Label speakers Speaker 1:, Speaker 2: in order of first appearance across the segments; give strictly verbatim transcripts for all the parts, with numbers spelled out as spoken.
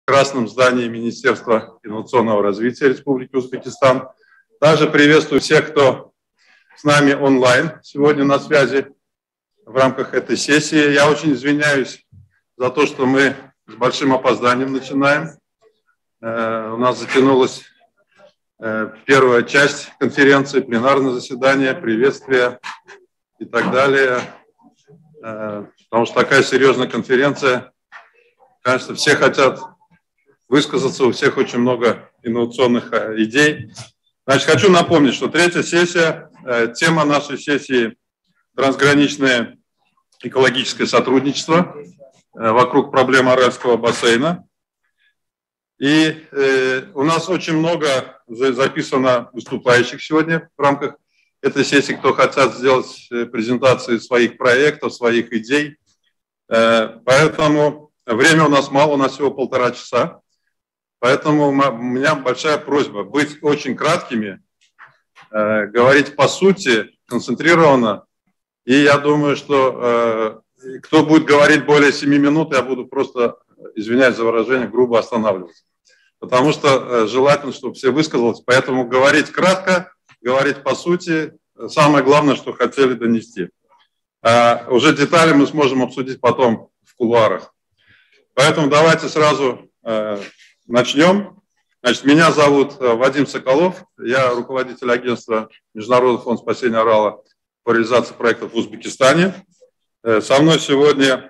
Speaker 1: красном здании Министерства инновационного развития Республики Узбекистан. Также приветствую всех, кто с нами онлайн сегодня на связи в рамках этой сессии. Я очень извиняюсь за то, что мы с большим опозданием начинаем. Э, у нас затянулась э, первая часть конференции, пленарное заседание, приветствия и так далее. Э, потому что такая серьезная конференция, конечно, все хотят высказаться, у всех очень много инновационных э, идей. Значит, хочу напомнить, что третья сессия, э, тема нашей сессии – трансграничное экологическое сотрудничество э, вокруг проблем Аральского бассейна. И э, у нас очень много записано выступающих сегодня в рамках этой сессии, кто хотят сделать презентации своих проектов, своих идей. Э, поэтому время у нас мало, у нас всего полтора часа. Поэтому у меня большая просьба быть очень краткими, э, говорить по сути, концентрированно. И я думаю, что э, кто будет говорить более семи минут, я буду просто, извиняюсь за выражение, грубо останавливаться. Потому что э, желательно, чтобы все высказались. Поэтому говорить кратко, говорить по сути, самое главное, что хотели донести. А уже детали мы сможем обсудить потом в кулуарах. Поэтому давайте сразу э, начнем. Значит, меня зовут Вадим Соколов, я руководитель агентства Международный фонд спасения Арала по реализации проектов в Узбекистане. Со мной сегодня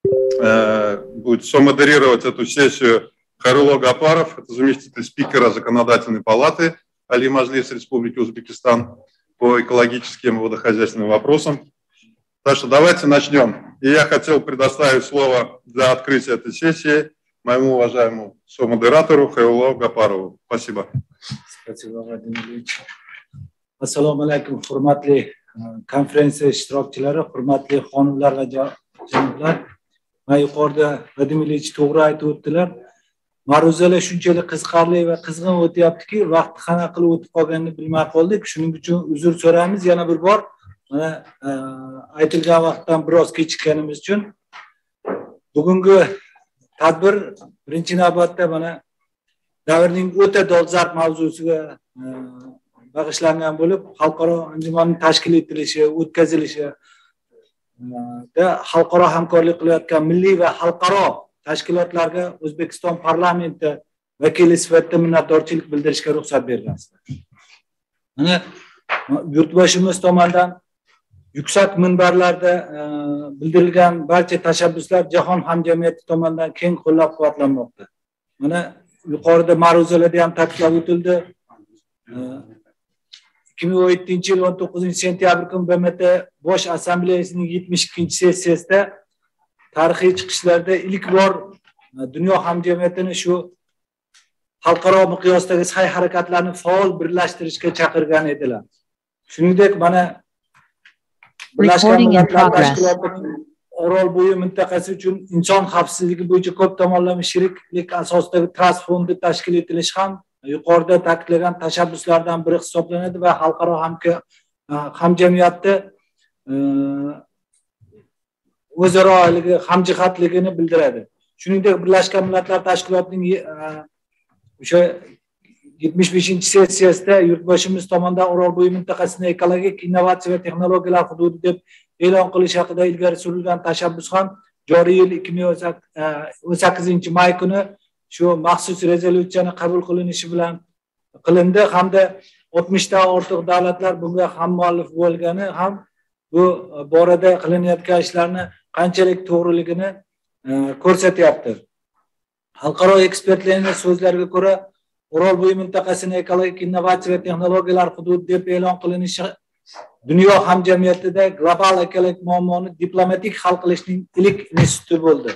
Speaker 1: э, будет somодерировать эту сессию Хайрулло Гапаров, это заместитель спикера Законодательной палаты Али Мажлис Республики Узбекистан по экологическим и водохозяйственным вопросам. Так что давайте начнем. И я хотел предоставить слово для открытия этой сессии моему уважаемому somодератору Хайрулло Гапарову. Спасибо.
Speaker 2: Спасибо, Владимир Ильич. Ассаламу алейкум, hurmatli konferensiya ishtirokchilari, hurmatli xonimlar va janoblar. Men yuqorida Vladimir Ilyich to'g'ri aytib o'tdilar. Ma'ruzalar shunchalik qiziqarli va qizg'in o'tyaptiki, vaqt qana qilib o'tib qolganini bilmay qoldik. Shuning uchun uzr so'raymiz yana bir bor. Mana aytilgan vaqtdan biroz kechikkanimiz uchun bugungi tadbir birinchi navbatda mana davrning o'ta dolzarb mavzusiga bag'ishlangan bo'lib, xalqaro anjumanning tashkil etilishi, o'tkazilishi da xalqaro hamkorlik qilayotgan milliy va xalqaro tashkilotlarga O'zbekiston parlamenti vakili sifatida minnatdorchilik bildirishga ruxsat bergansizlar. Mana yurtboshimiz tomonidan yuksak minbarlarda bildirilgan barcha tashabbuslar jahon hamjamiyati tomonidan keng qo'llab-quvvatlanmoqda. Mana yuqorida ma'ruzalarda ham ta'kidlab o'tildi. ikki ming o'n yettinchi yil o'n to'qqizinchi sentyabr kuni B M T Bosh Assambleyasining yetmish ikkinchi sessiyasida tarixiy chiqishlarda ilk bor dunyo hamjamiyatini shu xalqaro miqyosdagi sa'y harakatlarni faol birlashtirishga chaqirgan edilar. Shuningdek, mana Birlashgan Millatlar Tashkilotining Orolbo'yi mintaqasi uchun inson xavfsizligi bo'yicha ko'p tomonlama sheriklik asosidagi trust fondi tashkil etilishi ham yuqorida ta'kidlagan tashabbuslardan biri hisoblanadi va xalqaro hamjamiyatni o'zaro hamjihatligini bildiradi. Shuningdek, Birlashgan Millatlar Tashkilotining o'sha yetmish beshinchi sessiyasida yurtboshimiz tomonidan Orolbo'yi mintaqasini ekologik innovatsiya va texnologiyalar hududi deb e'lon qilish haqida ilgari surilgan tashabbus ham joriy yil ikki ming o'n sakkizinchi may kuni shu maxsus rezolyutsiyani qabul qilinishi bilan qilindi hamda oltmishdan ortiq davlatlar bunga hammuallif bo'lgani ham bu borada qilinayotgan ishlarni qanchalik to'g'riligini ko'rsatyapti. Xalqaro ekspertlarning so'zlariga ko'ra, Orolbo'yi mintaqasini ekologik innovatsiya va texnologiyalar hududi deb e'lon qilinishi dunyo hamjamiyatida global ekologik muammoni diplomatik hal qilishning ilk instituti bo'ldi.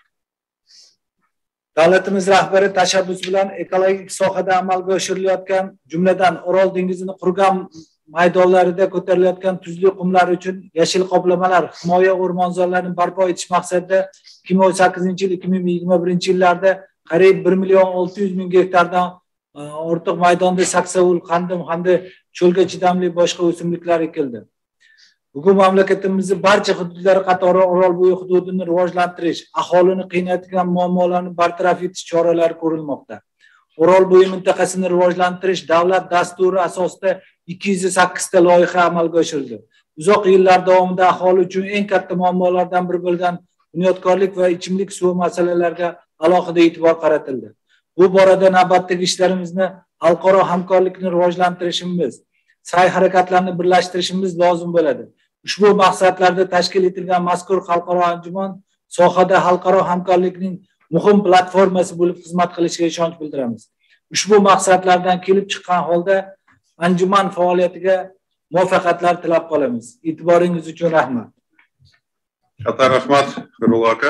Speaker 2: Davlatimiz rahbari tashabbus bilan ekologik sohada amalga oshirilayotgan, jumladan Orol dengizini qurgan maydonlarida ko'tarilayotgan tuzli qumlar uchun yashil qoplamalar, himoya o'rmonzorlarini barpo etish maqsadida ikki ming o'n sakkizinchi yil ikki ming yigirma birinchi yillarda qariyb bir million olti yuz ming gektardan ortiq maydonda saksovul, qandim hamda cho'lga chidamli boshqa o'simliklar ekildi. Bugun mamlakatimizning barcha hududlari qatori Orolbo'yi hududini rivojlantirish, aholini qiynayotgan muammolarni bartaraf etish choralari ko'rilmoqda. Orolbo'yi mintaqasini rivojlantirish davlat dasturi asosida ikki yuz sakkiz ta loyiha amalga oshirildi. Uzoq yillar davomida aholi uchun eng katta muammolardan biri bo'lgan bunyodkorlik va ichimlik suvi masalalariga alohida e'tibor qaratildi. Bu borada navbatdagi ishlarimizni xalqaro hamkorlikni rivojlantirishimiz, sa'y-harakatlarni birlashtirishimiz lozim bo'ladi. Ushbu maqsadlarda tashkil etilgan mazkur xalqaro anjuman sohada xalqaro hamkorlikning muhim platformasi bo'lib xizmat qilishiga ishonch bildiramiz. Ushbu maqsadlardan kelib chiqqan holda anjuman faoliyatiga muvaffaqiyatlar tilab qolamiz. E'tiboringiz uchun rahmat.
Speaker 1: Катар Ахмад Харулака.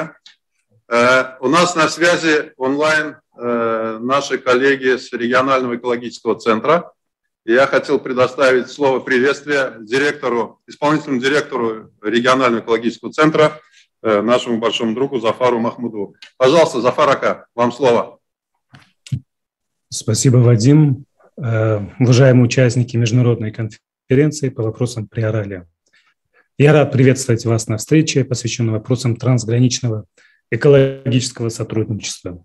Speaker 1: У нас на связи онлайн наши коллеги с регионального экологического центра. И я хотел предоставить слово приветствия директору, исполнительному директору регионального экологического центра, нашему большому другу Зафару Махмудову. Пожалуйста, Зафар Ака, вам слово.
Speaker 3: Спасибо, Вадим. Уважаемые участники международной конференции по вопросам Приоралия. Я рад приветствовать вас на встрече, посвященной вопросам трансграничного экологического сотрудничества.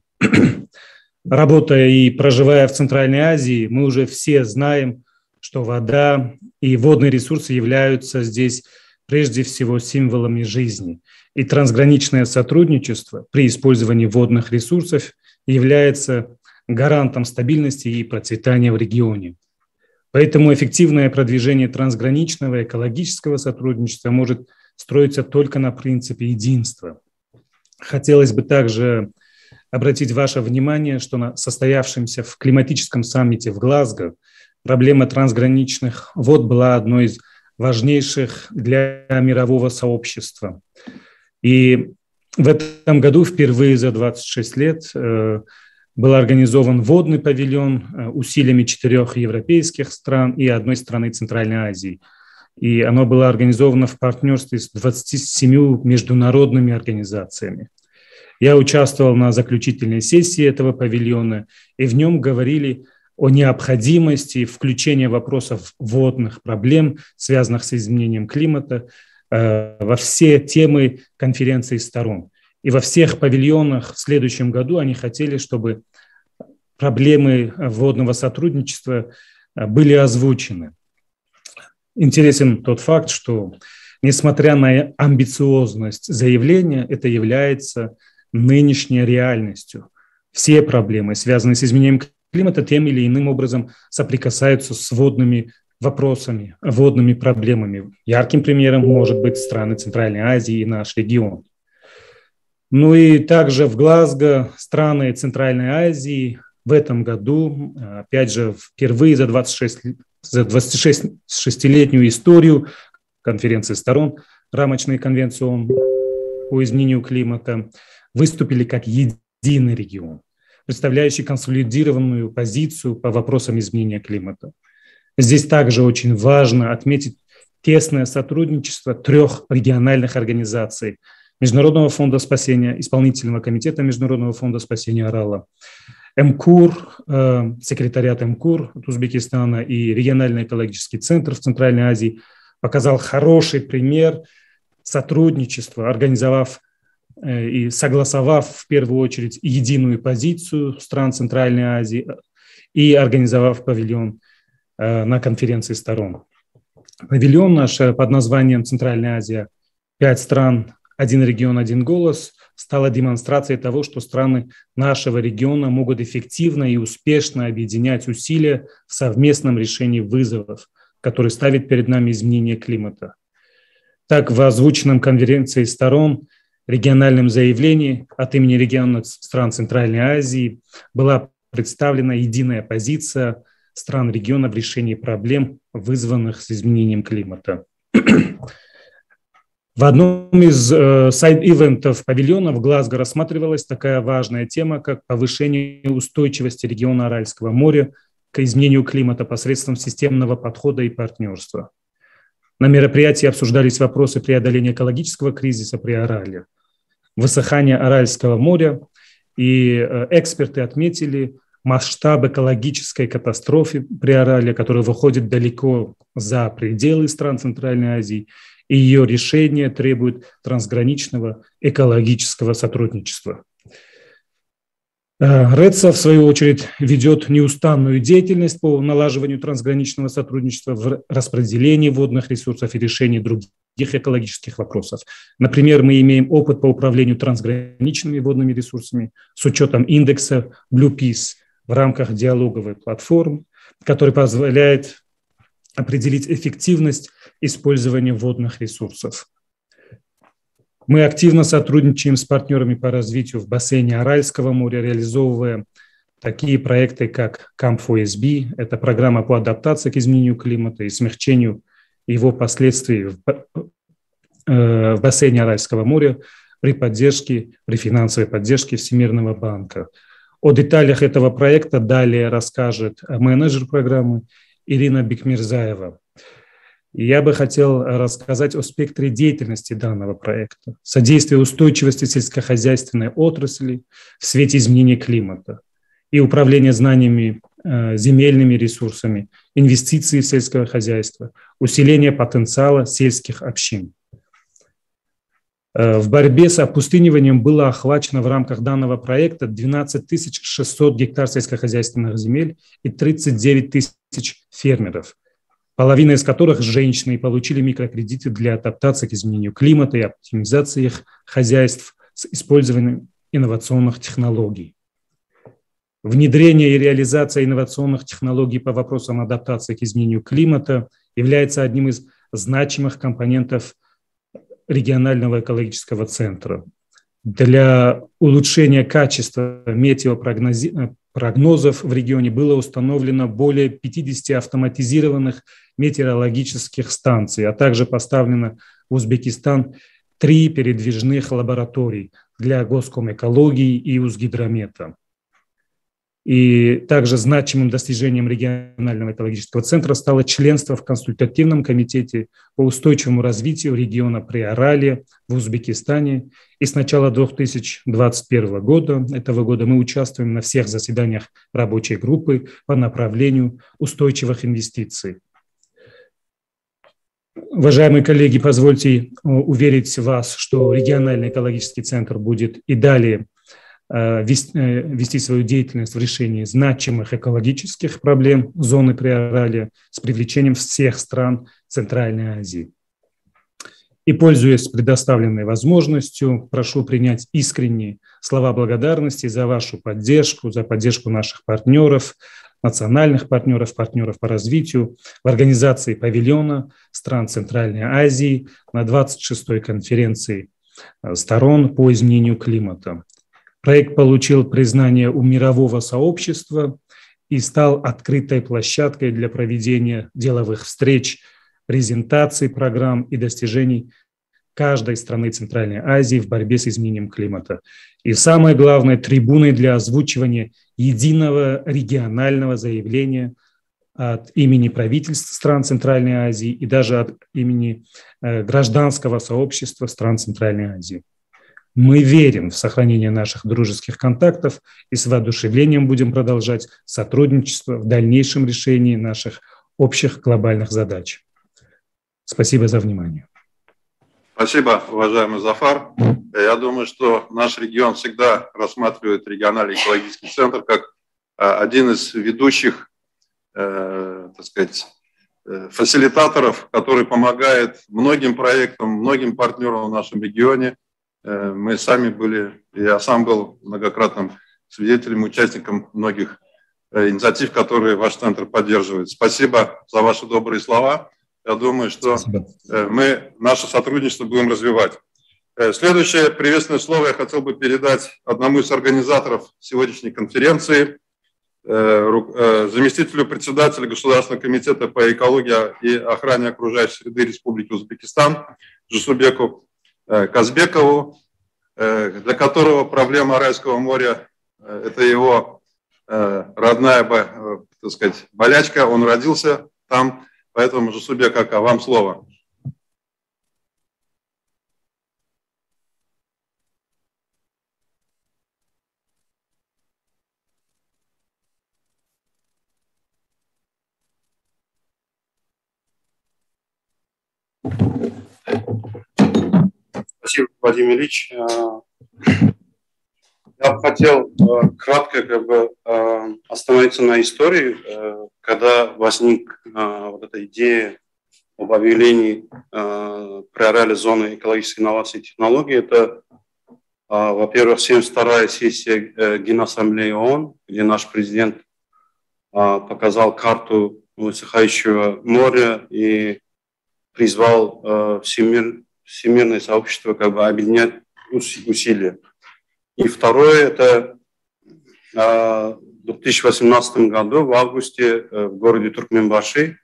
Speaker 3: Работая и проживая в Центральной Азии, мы уже все знаем, что вода и водные ресурсы являются здесь прежде всего символами жизни. И трансграничное сотрудничество при использовании водных ресурсов является гарантом стабильности и процветания в регионе. Поэтому эффективное продвижение трансграничного экологического сотрудничества может строиться только на принципе единства. Хотелось бы также обратить ваше внимание, что на состоявшемся в климатическом саммите в Глазго проблема трансграничных вод была одной из важнейших для мирового сообщества. И в этом году впервые за двадцать шесть лет был организован водный павильон усилиями четырех европейских стран и одной страны Центральной Азии. И оно было организовано в партнерстве с двадцатью семью международными организациями. Я участвовал на заключительной сессии этого павильона, и в нем говорили о необходимости включения вопросов водных проблем, связанных с изменением климата, во все темы конференции сторон. И во всех павильонах в следующем году они хотели, чтобы проблемы водного сотрудничества были озвучены. Интересен тот факт, что, несмотря на амбициозность заявления, это является нынешней реальностью. Все проблемы, связанные с изменением климата, тем или иным образом соприкасаются с водными вопросами, водными проблемами. Ярким примером может быть страны Центральной Азии и наш регион. Ну и также в Глазго страны Центральной Азии в этом году, опять же, впервые за двадцать шесть, за двадцатишестилетнюю историю конференции сторон рамочной конвенции ООН по изменению климата выступили как единый регион, представляющий консолидированную позицию по вопросам изменения климата. Здесь также очень важно отметить тесное сотрудничество трех региональных организаций: Международного фонда спасения, Исполнительного комитета Международного фонда спасения Арала, МКУР, э, секретариат МКУР от Узбекистана и региональный экологический центр в Центральной Азии показал хороший пример сотрудничества, организовав э, и согласовав в первую очередь единую позицию стран Центральной Азии и организовав павильон э, на конференции сторон. Павильон наш под названием «Центральная Азия. Пять стран, один регион, один голос» стала демонстрацией того, что страны нашего региона могут эффективно и успешно объединять усилия в совместном решении вызовов, которые ставит перед нами изменение климата. Так, в озвученном конференции сторон региональном заявлении от имени региона стран Центральной Азии была представлена единая позиция стран региона в решении проблем, вызванных с изменением климата. В одном из э, сайд-ивентов павильона в Глазго рассматривалась такая важная тема, как повышение устойчивости региона Аральского моря к изменению климата посредством системного подхода и партнерства. На мероприятии обсуждались вопросы преодоления экологического кризиса при Арале, высыхания Аральского моря, и э, эксперты отметили масштаб экологической катастрофы при Арале, которая выходит далеко за пределы стран Центральной Азии, и ее решение требует трансграничного экологического сотрудничества. РЭЦА, в свою очередь, ведет неустанную деятельность по налаживанию трансграничного сотрудничества в распределении водных ресурсов и решении других экологических вопросов. Например, мы имеем опыт по управлению трансграничными водными ресурсами с учетом индекса Blue Peace в рамках диалоговой платформы, который позволяет определить эффективность использования водных ресурсов. Мы активно сотрудничаем с партнерами по развитию в бассейне Аральского моря, реализовывая такие проекты, как камп фор эс би, это программа по адаптации к изменению климата и смягчению его последствий в, э, в бассейне Аральского моря при поддержке, при финансовой поддержке Всемирного банка. О деталях этого проекта далее расскажет менеджер программы Ирина Бекмирзаева. И я бы хотел рассказать о спектре деятельности данного проекта. Содействие устойчивости сельскохозяйственной отрасли в свете изменения климата и управление знаниями, э, земельными ресурсами, инвестиции в сельское хозяйство, усиление потенциала сельских общин. Э, в борьбе с опустыниванием было охвачено в рамках данного проекта двенадцать тысяч шестьсот гектар сельскохозяйственных земель и тридцать девять тысяч фермеров, половина из которых женщины, и получили микрокредиты для адаптации к изменению климата и оптимизации их хозяйств с использованием инновационных технологий. Внедрение и реализация инновационных технологий по вопросам адаптации к изменению климата является одним из значимых компонентов регионального экологического центра. Для улучшения качества метеопрогнозов в регионе было установлено более пятидесяти автоматизированных метеорологических станций, а также поставлено в Узбекистан три передвижных лабораторий для госкомэкологии и Узгидромета. И также значимым достижением регионального экологического центра стало членство в консультативном комитете по устойчивому развитию региона Приоралья в Узбекистане. И с начала две тысячи двадцать первого года, этого года, мы участвуем на всех заседаниях рабочей группы по направлению устойчивых инвестиций. Уважаемые коллеги, позвольте уверить вас, что региональный экологический центр будет и далее вести свою деятельность в решении значимых экологических проблем зоны Приоралья с привлечением всех стран Центральной Азии. И, пользуясь предоставленной возможностью, прошу принять искренние слова благодарности за вашу поддержку, за поддержку наших партнеров, национальных партнеров, партнеров по развитию в организации павильона стран Центральной Азии на двадцать шестой конференции сторон по изменению климата. Проект получил признание у мирового сообщества и стал открытой площадкой для проведения деловых встреч, презентаций программ и достижений каждой страны Центральной Азии в борьбе с изменением климата. И самое главное, трибуной для озвучивания единого регионального заявления от имени правительств стран Центральной Азии и даже от имени гражданского сообщества стран Центральной Азии. Мы верим в сохранение наших дружеских контактов и с воодушевлением будем продолжать сотрудничество в дальнейшем решении наших общих глобальных задач. Спасибо за внимание.
Speaker 1: Спасибо, уважаемый Зафар. Я думаю, что наш регион всегда рассматривает региональный экологический центр как один из ведущих, э, так сказать, фасилитаторов, который помогает многим проектам, многим партнерам в нашем регионе. Мы сами были, я сам был многократным свидетелем, участником многих инициатив, которые ваш центр поддерживает. Спасибо за ваши добрые слова. Я думаю, что Спасибо. мы наше сотрудничество будем развивать. Следующее приветственное слово я хотел бы передать одному из организаторов сегодняшней конференции, заместителю председателя Государственного комитета по экологии и охране окружающей среды Республики Узбекистан Жусубеку Казбекову, для которого проблема Аральского моря – это его родная, так сказать, болячка. Он родился там, поэтому, Жусубек Ака, вам слово.
Speaker 4: Спасибо, Владимир Ильич. Я бы хотел кратко как бы, остановиться на истории, когда возник вот эта идея об объявлении приорали зоны экологической инновации и технологий. Это, во-первых, семьдесят вторая сессия Генассамблеи ООН, где наш президент показал карту высыхающего моря и призвал всемир, всемирное сообщество как бы объединять усилия. И второе, это в две тысячи восемнадцатом году, в августе, в городе Туркменбаши,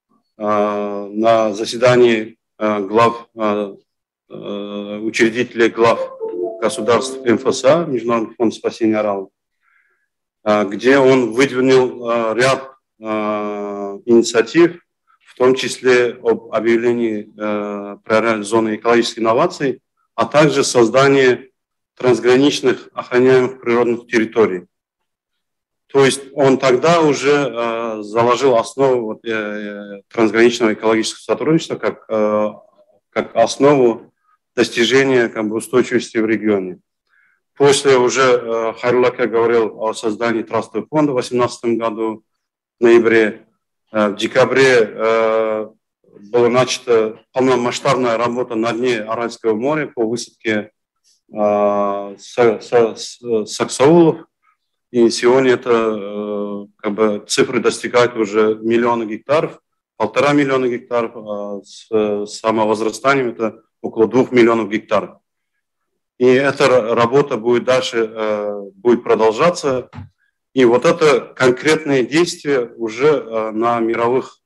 Speaker 4: на заседании глав, учредителей глав государств МФСА, Международный фонд спасения Арала, где он выдвинул ряд инициатив, в том числе об объявлении приоритетной зоны экологических инноваций, а также создание трансграничных охраняемых природных территорий. То есть он тогда уже э, заложил основу вот, э, трансграничного экологического сотрудничества как, э, как основу достижения как бы, устойчивости в регионе. После уже э, Хайруллака говорил о создании трастового фонда в две тысячи восемнадцатом году, в ноябре. Э, в декабре э, была начата полномасштабная работа на дне Аральского моря по высадке э, саксаулов. И сегодня это как бы, цифры достигают уже миллиона гектаров, полтора миллиона гектаров, а с самовозрастанием это около двух миллионов гектаров. И эта работа будет дальше будет продолжаться. И вот это конкретные действия уже на мировых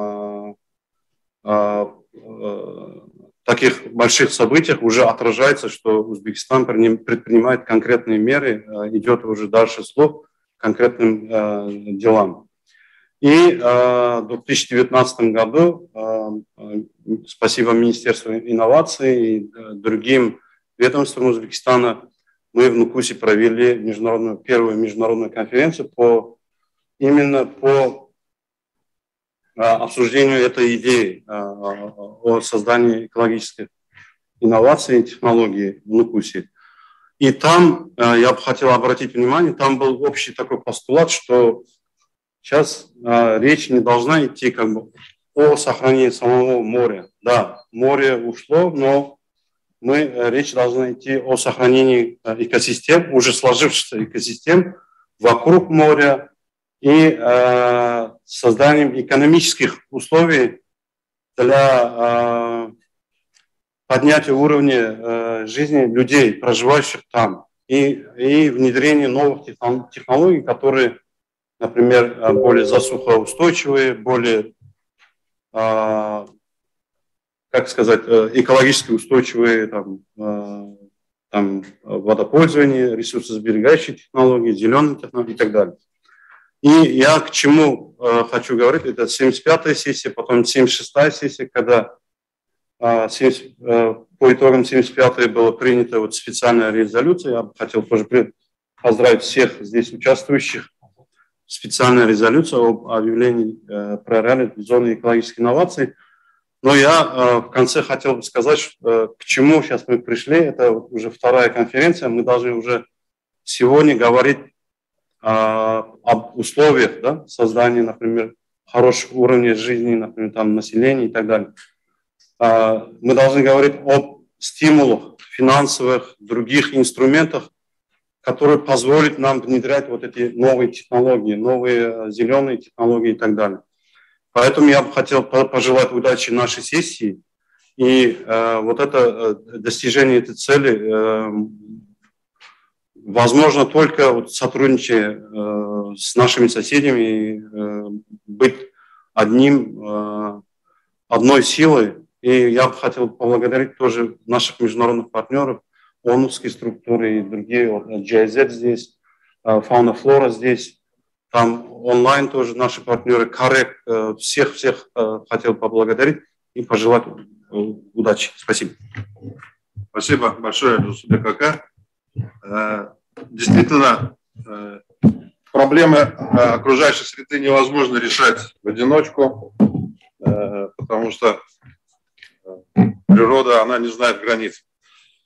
Speaker 4: таких больших событиях уже отражается, что Узбекистан предпринимает конкретные меры, идет уже дальше слов конкретным э, делам. И э, в две тысячи девятнадцатом году, э, спасибо Министерству инноваций и э, другим ведомствам Узбекистана, мы в Нукусе провели международную, первую международную конференцию по, именно по обсуждению этой идеи о создании экологических инноваций и технологий в Нукусе. И там, я бы хотел обратить внимание, там был общий такой постулат, что сейчас речь не должна идти как бы о сохранении самого моря. Да, море ушло, но мы, речь должна идти о сохранении экосистем, уже сложившихся экосистем вокруг моря, и э, созданием экономических условий для э, поднятия уровня э, жизни людей, проживающих там, и, и внедрение новых технологий, которые, например, более засухоустойчивые, более, э, как сказать, экологически устойчивые, там, э, там, водопользование, ресурсосберегающие технологии, зеленые технологии и так далее. И я к чему э, хочу говорить, это семьдесят пятая сессия, потом семьдесят шестая сессия, когда э, семьдесят, э, по итогам семьдесят пятой была принята вот специальная резолюция. Я бы хотел тоже поздравить всех здесь участвующих. Специальная резолюция об объявлении э, приоритетной зоны экологических инноваций. Но я э, в конце хотел бы сказать, что, э, к чему сейчас мы пришли. Это уже вторая конференция. Мы должны уже сегодня говорить об условиях, да, создания, например, хороших уровней жизни, например, там, населения и так далее. Мы должны говорить об стимулах, финансовых, других инструментах, которые позволят нам внедрять вот эти новые технологии, новые зеленые технологии и так далее. Поэтому я бы хотел пожелать удачи нашей сессии. И э, вот это достижение этой цели э, возможно только вот сотрудничая э, с нашими соседями, э, быть одним, э, одной силой. И я бы хотел поблагодарить тоже наших международных партнеров, ООНовские структуры и другие, вот, джи ай зет здесь, э, Фауна-Флора здесь, там онлайн тоже наши партнеры, Карек, э, всех-всех э, хотел поблагодарить и пожелать э, удачи. Спасибо.
Speaker 1: Спасибо большое, Жусупбек Ака. Действительно, проблемы окружающей среды невозможно решать в одиночку, потому что природа, она не знает границ.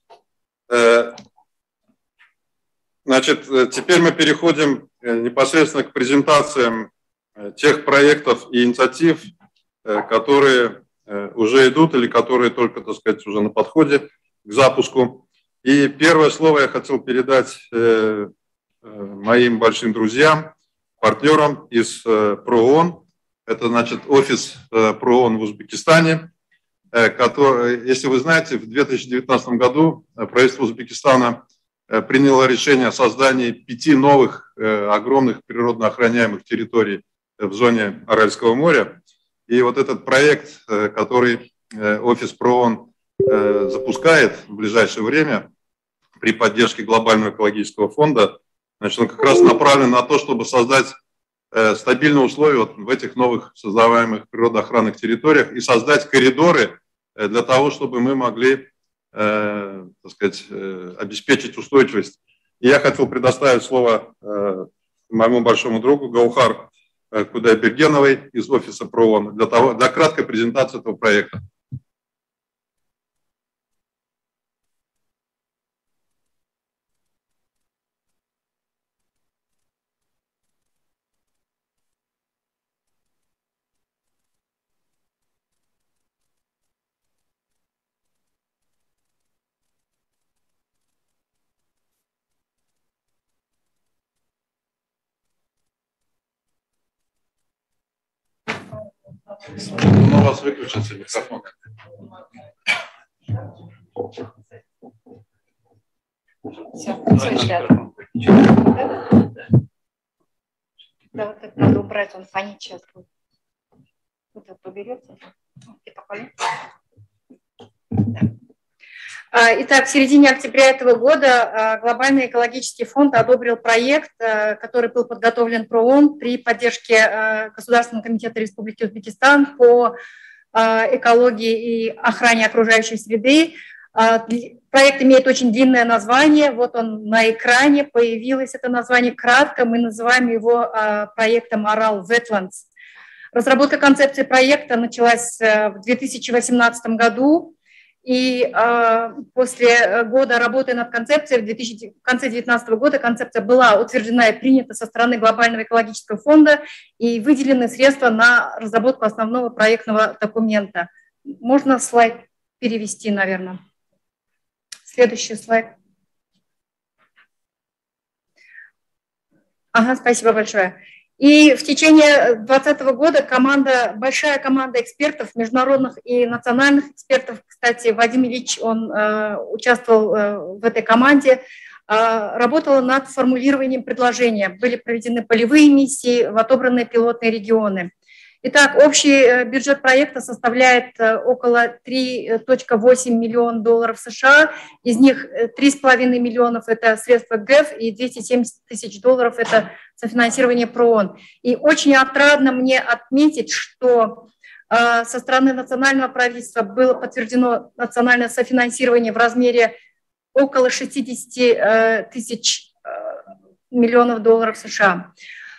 Speaker 1: Значит, теперь мы переходим непосредственно к презентациям тех проектов и инициатив, которые уже идут или которые только, так сказать, уже на подходе к запуску. И первое слово я хотел передать моим большим друзьям, партнерам из ПРООН. Это, значит, офис ПРООН в Узбекистане, который, если вы знаете, в две тысячи девятнадцатом году правительство Узбекистана приняло решение о создании пяти новых огромных природно охраняемых территорий в зоне Аральского моря. И вот этот проект, который офис ПРООН запускает в ближайшее время при поддержке Глобального экологического фонда, значит, он как раз направлен на то, чтобы создать стабильные условия вот в этих новых создаваемых природоохранных территориях и создать коридоры для того, чтобы мы могли, э, так сказать, э, обеспечить устойчивость. И я хотел предоставить слово э, моему большому другу Гаухар Кудайбергеновой из офиса ПРООН для, того, для краткой презентации этого проекта. У вас выключился микрофон.
Speaker 5: Все, слышали. Да, вот это надо убрать, он фонит сейчас будет. Вот это поберете. И поколе. Итак, в середине октября этого года Глобальный экологический фонд одобрил проект, который был подготовлен ПРООН при поддержке Государственного комитета Республики Узбекистан по экологии и охране окружающей среды. Проект имеет очень длинное название, вот он на экране, появилось это название кратко, мы называем его проектом Aral Wetlands. Разработка концепции проекта началась в две тысячи восемнадцатом году. И э, после года работы над концепцией в, две тысячи, в конце две тысячи девятнадцатого года концепция была утверждена и принята со стороны Глобального экологического фонда и выделены средства на разработку основного проектного документа. Можно слайд перевести, наверное. Следующий слайд. Ага, спасибо большое. И в течение две тысячи двадцатого года команда, большая команда экспертов, международных и национальных экспертов, кстати, Вадим Ильич, он э, участвовал э, в этой команде, э, работала над формулированием предложения. Были проведены полевые миссии в отобранные пилотные регионы. Итак, общий бюджет проекта составляет около три целых восемь десятых миллиона долларов США, из них три с половиной миллионов – это средства ГЭФ и двести семьдесят тысяч долларов – это софинансирование ПРООН. И очень отрадно мне отметить, что со стороны национального правительства было подтверждено национальное софинансирование в размере около шестидесяти тысяч миллионов долларов США.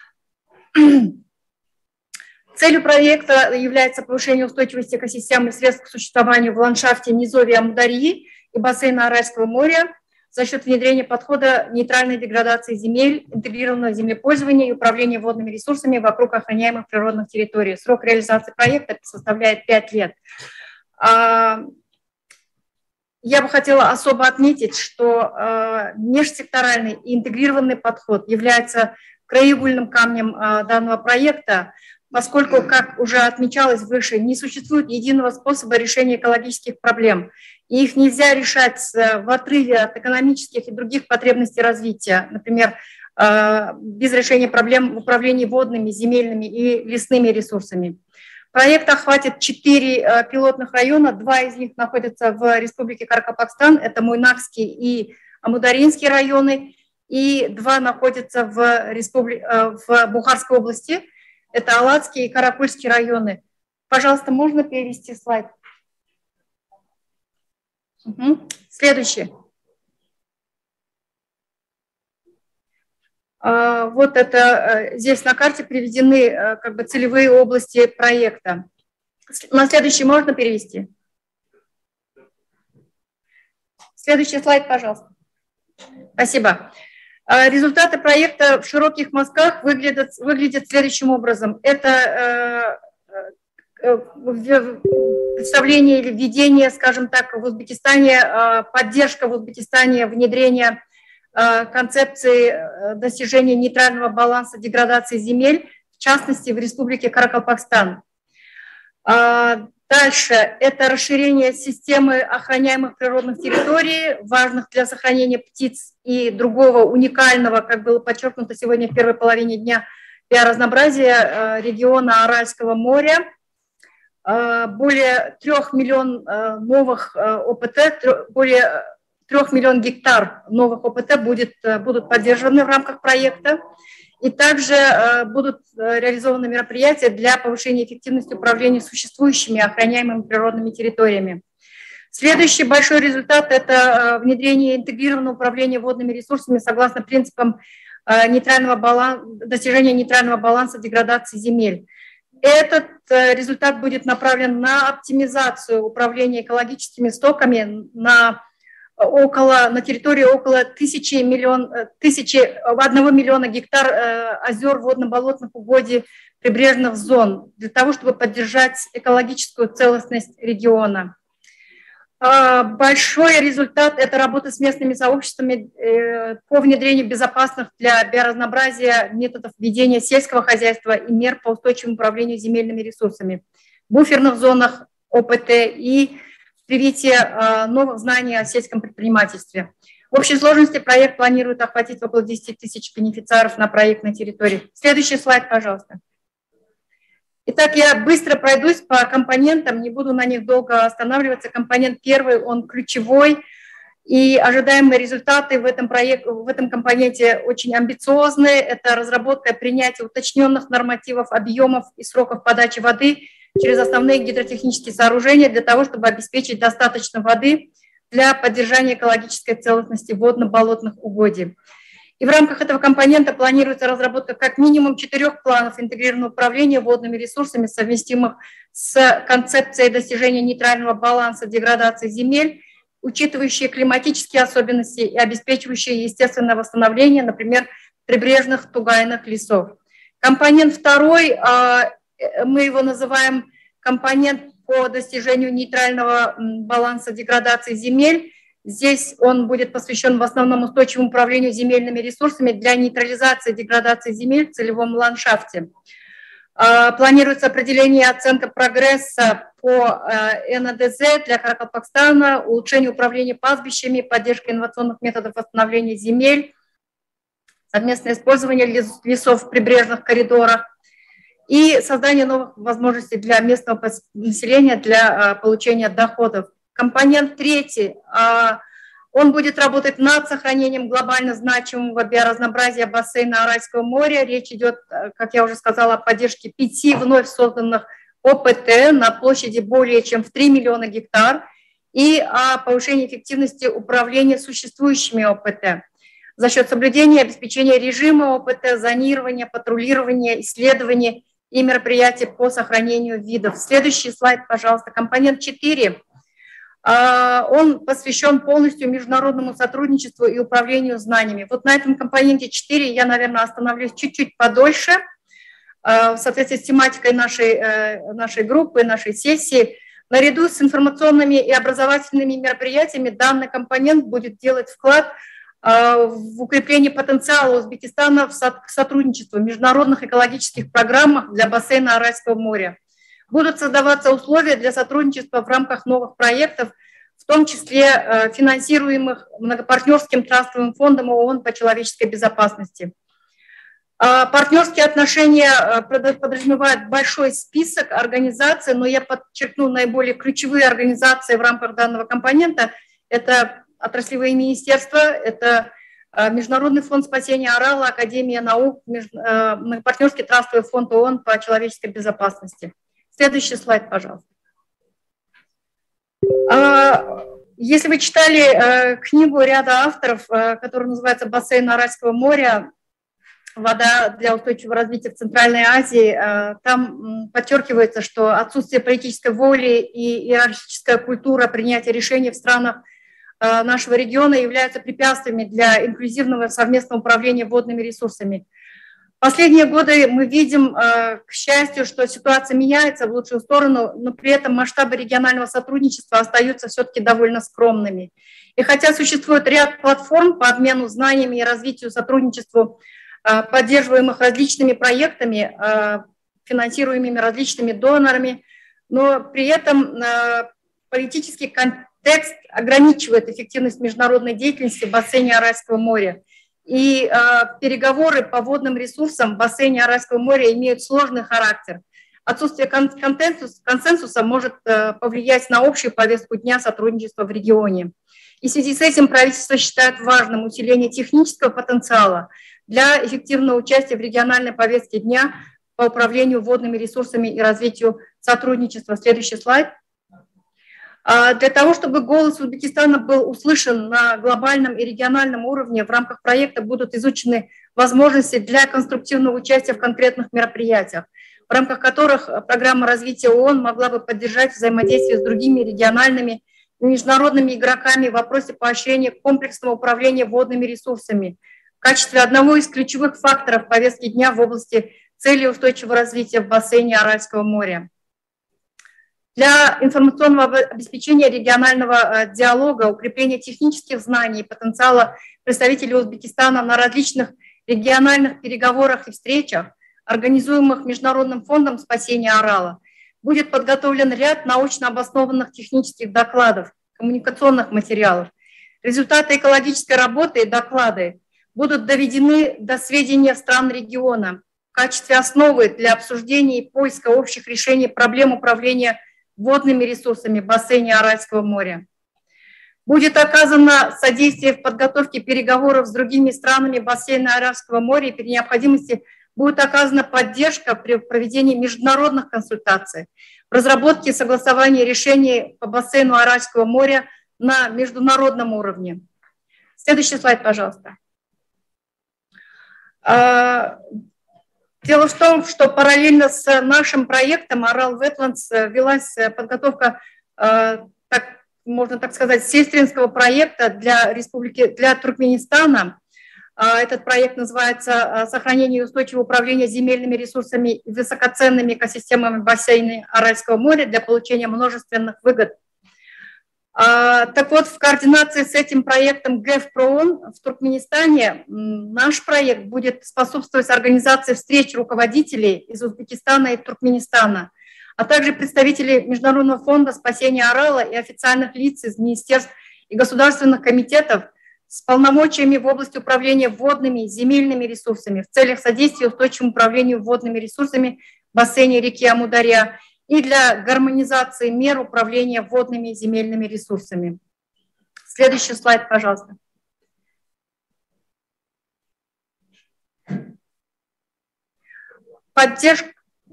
Speaker 5: Целью проекта является повышение устойчивости экосистем и средств к существованию в ландшафте низовья Амударьи и бассейна Аральского моря за счет внедрения подхода нейтральной деградации земель, интегрированного землепользования и управления водными ресурсами вокруг охраняемых природных территорий. Срок реализации проекта составляет пять лет. Я бы хотела особо отметить, что межсекторальный и интегрированный подход является краеугольным камнем данного проекта, поскольку, как уже отмечалось выше, не существует единого способа решения экологических проблем, и их нельзя решать в отрыве от экономических и других потребностей развития, например, без решения проблем в управлении водными, земельными и лесными ресурсами. Проект охватит четыре пилотных района, два из них находятся в Республике Каракапакстан, это Муйнакский и Амударинский районы, и два находятся в, Республи... в Бухарской области, это Алатский и Каракульский районы. Пожалуйста, можно перевести слайд? Угу. Следующий. Вот это здесь на карте приведены как бы целевые области проекта. На следующий можно перевести? Следующий слайд, пожалуйста. Спасибо. Результаты проекта в широких мазках выглядят, выглядят следующим образом. Это представление или введение, скажем так, в Узбекистане, поддержка в Узбекистане внедрения концепции достижения нейтрального баланса деградации земель, в частности, в Республике Каракалпакстан. Дальше это расширение системы охраняемых природных территорий, важных для сохранения птиц и другого уникального, как было подчеркнуто сегодня в первой половине дня, биоразнообразия региона Аральского моря. Более трех миллионов новых ОПТ, более трех миллионов гектар новых ОПТ будет, будут поддержаны в рамках проекта. И также будут реализованы мероприятия для повышения эффективности управления существующими охраняемыми природными территориями. Следующий большой результат – это внедрение интегрированного управления водными ресурсами согласно принципам нейтрального баланса, достижения нейтрального баланса деградации земель. Этот результат будет направлен на оптимизацию управления экологическими стоками на около, на территории около тысячи, миллион, тысячи, одного миллиона гектар э, озер, водно-болотных угодий, прибрежных зон, для того, чтобы поддержать экологическую целостность региона. Э, большой результат – это работа с местными сообществами э, по внедрению безопасных для биоразнообразия методов ведения сельского хозяйства и мер по устойчивому управлению земельными ресурсами в буферных зонах ОПТ и привитие новых знаний о сельском предпринимательстве. В общей сложности проект планирует охватить около десяти тысяч бенефициаров на проектной территории. Следующий слайд, пожалуйста. Итак, я быстро пройдусь по компонентам, не буду на них долго останавливаться. Компонент первый, он ключевой, и ожидаемые результаты в этом, проекте, в этом компоненте очень амбициозные. Это разработка и принятие уточненных нормативов, объемов и сроков подачи воды через основные гидротехнические сооружения для того, чтобы обеспечить достаточно воды для поддержания экологической целостности водно-болотных угодий. И в рамках этого компонента планируется разработка как минимум четырех планов интегрированного управления водными ресурсами, совместимых с концепцией достижения нейтрального баланса деградации земель, учитывающие климатические особенности и обеспечивающие естественное восстановление, например, прибрежных тугайных лесов. Компонент второй – мы его называем компонент по достижению нейтрального баланса деградации земель. Здесь он будет посвящен в основном устойчивому управлению земельными ресурсами для нейтрализации деградации земель в целевом ландшафте. Планируется определение и оценка прогресса по эн а дэ зэ для Каракалпакстана, улучшение управления пастбищами, поддержка инновационных методов восстановления земель, совместное использование лесов в прибрежных коридорах, и создание новых возможностей для местного населения для получения доходов. Компонент третий, он будет работать над сохранением глобально значимого биоразнообразия бассейна Аральского моря. Речь идет, как я уже сказала, о поддержке пяти вновь созданных о пэ тэ на площади более чем в три миллиона гектар и о повышении эффективности управления существующими о пэ тэ за счет соблюдения и обеспечения режима о пэ тэ, зонирования, патрулирования, исследования и мероприятий по сохранению видов. Следующий слайд, пожалуйста. Компонент четыре. Он посвящен полностью международному сотрудничеству и управлению знаниями. Вот на этом компоненте четыре я, наверное, остановлюсь чуть-чуть подольше. В соответствии с тематикой нашей, нашей группы, нашей сессии, наряду с информационными и образовательными мероприятиями данный компонент будет делать вклад в укрепление потенциала Узбекистана в сотрудничестве в международных экологических программах для бассейна Аральского моря. Будут создаваться условия для сотрудничества в рамках новых проектов, в том числе финансируемых многопартнерским трастовым фондом ООН по человеческой безопасности. Партнерские отношения подразумевают большой список организаций, но я подчеркну наиболее ключевые организации в рамках данного компонента. Это отраслевые министерства, это Международный фонд спасения Орала, Академия наук, многопартнерский трастовый фонд ООН по человеческой безопасности. Следующий слайд, пожалуйста. Если вы читали книгу ряда авторов, которая называется «Бассейн Аральского моря. Вода для устойчивого развития в Центральной Азии», там подчеркивается, что отсутствие политической воли и иерархическая культура принятия решений в странах нашего региона являются препятствиями для инклюзивного совместного управления водными ресурсами. Последние годы мы видим, к счастью, что ситуация меняется в лучшую сторону, но при этом масштабы регионального сотрудничества остаются все-таки довольно скромными. И хотя существует ряд платформ по обмену знаниями и развитию сотрудничеству, поддерживаемых различными проектами, финансируемыми различными донорами, но при этом политический контекст ограничивает эффективность международной деятельности в бассейне Аральского моря. И переговоры по водным ресурсам в бассейне Аральского моря имеют сложный характер. Отсутствие консенсуса может повлиять на общую повестку дня сотрудничества в регионе. И в связи с этим правительство считает важным усиление технического потенциала для эффективного участия в региональной повестке дня по управлению водными ресурсами и развитию сотрудничества. Следующий слайд. Для того, чтобы голос Узбекистана был услышан на глобальном и региональном уровне, в рамках проекта будут изучены возможности для конструктивного участия в конкретных мероприятиях, в рамках которых программа развития ООН могла бы поддержать взаимодействие с другими региональными и международными игроками в вопросе поощрения комплексного управления водными ресурсами в качестве одного из ключевых факторов повестки дня в области целей устойчивого развития в бассейне Аральского моря. Для информационного обеспечения регионального диалога, укрепления технических знаний и потенциала представителей Узбекистана на различных региональных переговорах и встречах, организуемых Международным фондом спасения Арала, будет подготовлен ряд научно обоснованных технических докладов, коммуникационных материалов. Результаты экологической работы и доклады будут доведены до сведения стран региона в качестве основы для обсуждения и поиска общих решений проблем управления водными ресурсами в бассейне Аральского моря. Будет оказано содействие в подготовке переговоров с другими странами бассейна Аральского моря, и при необходимости будет оказана поддержка при проведении международных консультаций, в разработке и согласовании решений по бассейну Аральского моря на международном уровне. Следующий слайд, пожалуйста. Дело в том, что параллельно с нашим проектом Aral Wetlands велась подготовка, так, можно так сказать, сестринского проекта для республики, для Туркменистана. Этот проект называется «Сохранение и устойчивое управление земельными ресурсами и высокоценными экосистемами бассейна Аральского моря для получения множественных выгод». Так вот, в координации с этим проектом ГЭФ-ПРООН в Туркменистане наш проект будет способствовать организации встреч руководителей из Узбекистана и Туркменистана, а также представителей Международного фонда спасения Арала и официальных лиц из министерств и государственных комитетов с полномочиями в области управления водными и земельными ресурсами в целях содействия устойчивому управлению водными ресурсами в бассейне реки Амударья и для гармонизации мер управления водными и земельными ресурсами. Следующий слайд, пожалуйста. Поддержка,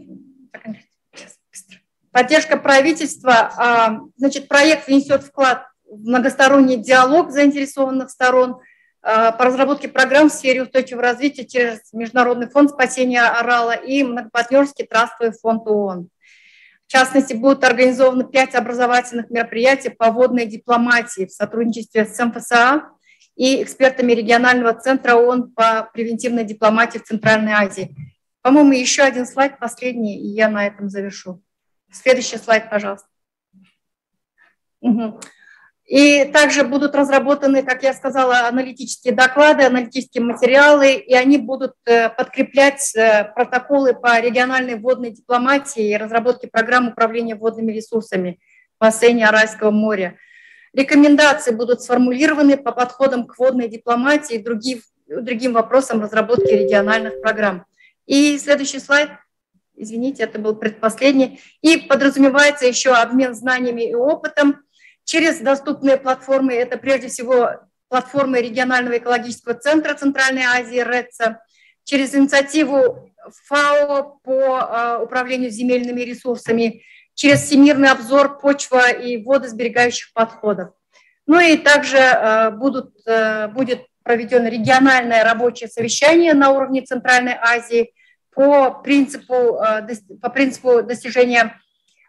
Speaker 5: поддержка правительства. Значит, проект внесет вклад в многосторонний диалог заинтересованных сторон по разработке программ в сфере устойчивого развития через Международный фонд спасения Арала и многопартнерский трастовый фонд ООН. В частности, будут организованы пять образовательных мероприятий по водной дипломатии в сотрудничестве с эм эф эс а и экспертами регионального центра ООН по превентивной дипломатии в Центральной Азии. По-моему, еще один слайд, последний, и я на этом завершу. Следующий слайд, пожалуйста. Угу. И также будут разработаны, как я сказала, аналитические доклады, аналитические материалы, и они будут подкреплять протоколы по региональной водной дипломатии и разработке программ управления водными ресурсами в бассейне Аральского моря. Рекомендации будут сформулированы по подходам к водной дипломатии и другим, другим вопросам разработки региональных программ. И следующий слайд. Извините, это был предпоследний. И подразумевается еще обмен знаниями и опытом через доступные платформы. Это прежде всего платформы регионального экологического центра Центральной Азии РЭЦа, через инициативу ФАО по управлению земельными ресурсами, через всемирный обзор почва и водосберегающих подходов. Ну и также будут, будет проведено региональное рабочее совещание на уровне Центральной Азии по принципу, по принципу достижения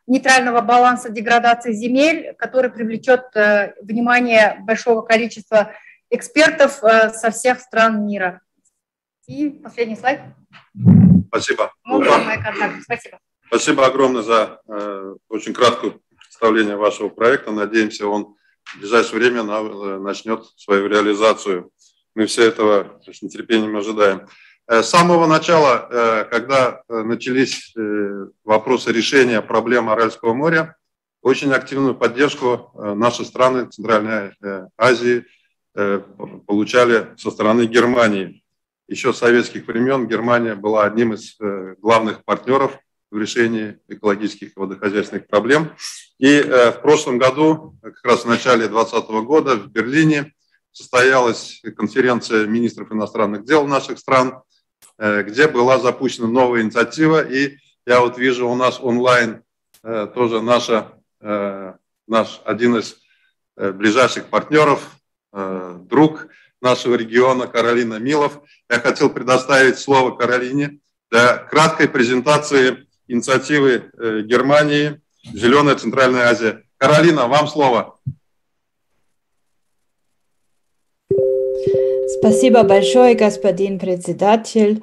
Speaker 5: нейтрального баланса деградации земель, который привлечет внимание большого количества экспертов со всех стран мира. И последний слайд.
Speaker 1: Спасибо.
Speaker 5: Спасибо.
Speaker 1: Спасибо огромное за э, очень краткое представление вашего проекта. Надеемся, он в ближайшее время на, начнет свою реализацию. Мы все этого с нетерпением ожидаем. С самого начала, когда начались вопросы решения проблем Аральского моря, очень активную поддержку наши страны Центральной Азии получали со стороны Германии. Еще с советских времен Германия была одним из главных партнеров в решении экологических и водохозяйственных проблем. И в прошлом году, как раз в начале двадцатого года, в Берлине состоялась конференция министров иностранных дел наших стран, где была запущена новая инициатива, и я вот вижу у нас онлайн тоже наша, наш один из ближайших партнеров, друг нашего региона Каролина Милов. Я хотел предоставить слово Каролине для краткой презентации инициативы Германии «Зеленая Центральная Азия». Каролина, вам слово.
Speaker 6: Спасибо большое, господин председатель.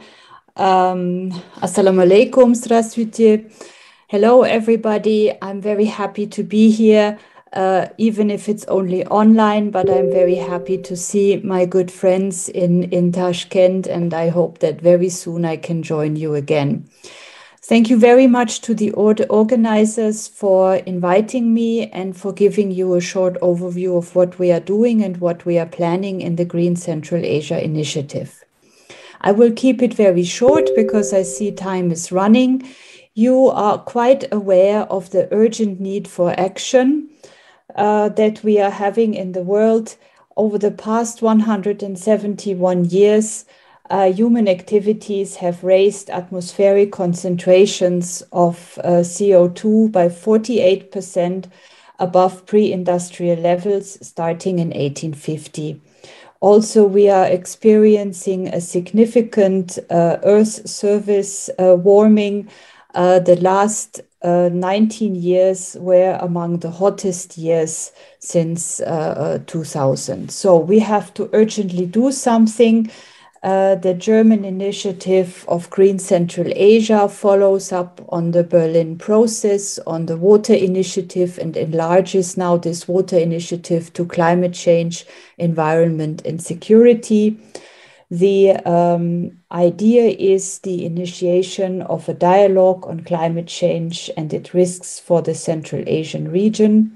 Speaker 6: Um, Assalamu alaikum, здравствуйте. Hello, everybody. I'm very happy to be here, uh, even if it's only online, but I'm very happy to see my good friends in, in Tashkent, and I hope that very soon I can join you again. Thank you very much to the organizers for inviting me and for giving you a short overview of what we are doing and what we are planning in the Green Central Asia Initiative. I will keep it very short because I see time is running. You are quite aware of the urgent need for action uh, that we are having in the world. Over the past one hundred seventy-one years, Uh, human activities have raised atmospheric concentrations of uh, C O two by forty-eight percent above pre-industrial levels starting in eighteen fifty. Also, we are experiencing a significant uh, Earth surface uh, warming. Uh, the last uh, nineteen years were among the hottest years since uh, two thousand. So we have to urgently do something. Uh, the German initiative of Green Central Asia follows up on the Berlin process, on the water initiative, and enlarges now this water initiative to climate change, environment, and security. The um, idea is the initiation of a dialogue on climate change and its risks for the Central Asian region.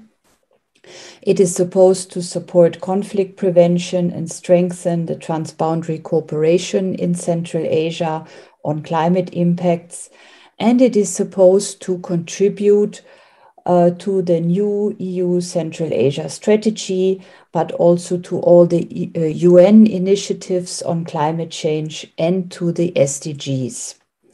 Speaker 6: It is supposed to support conflict prevention and strengthen the transboundary cooperation in Central Asia on climate impacts. And it is supposed to contribute uh, to the new E U Central Asia strategy, but also to all the uh, U N initiatives on climate change and to the S D Gs.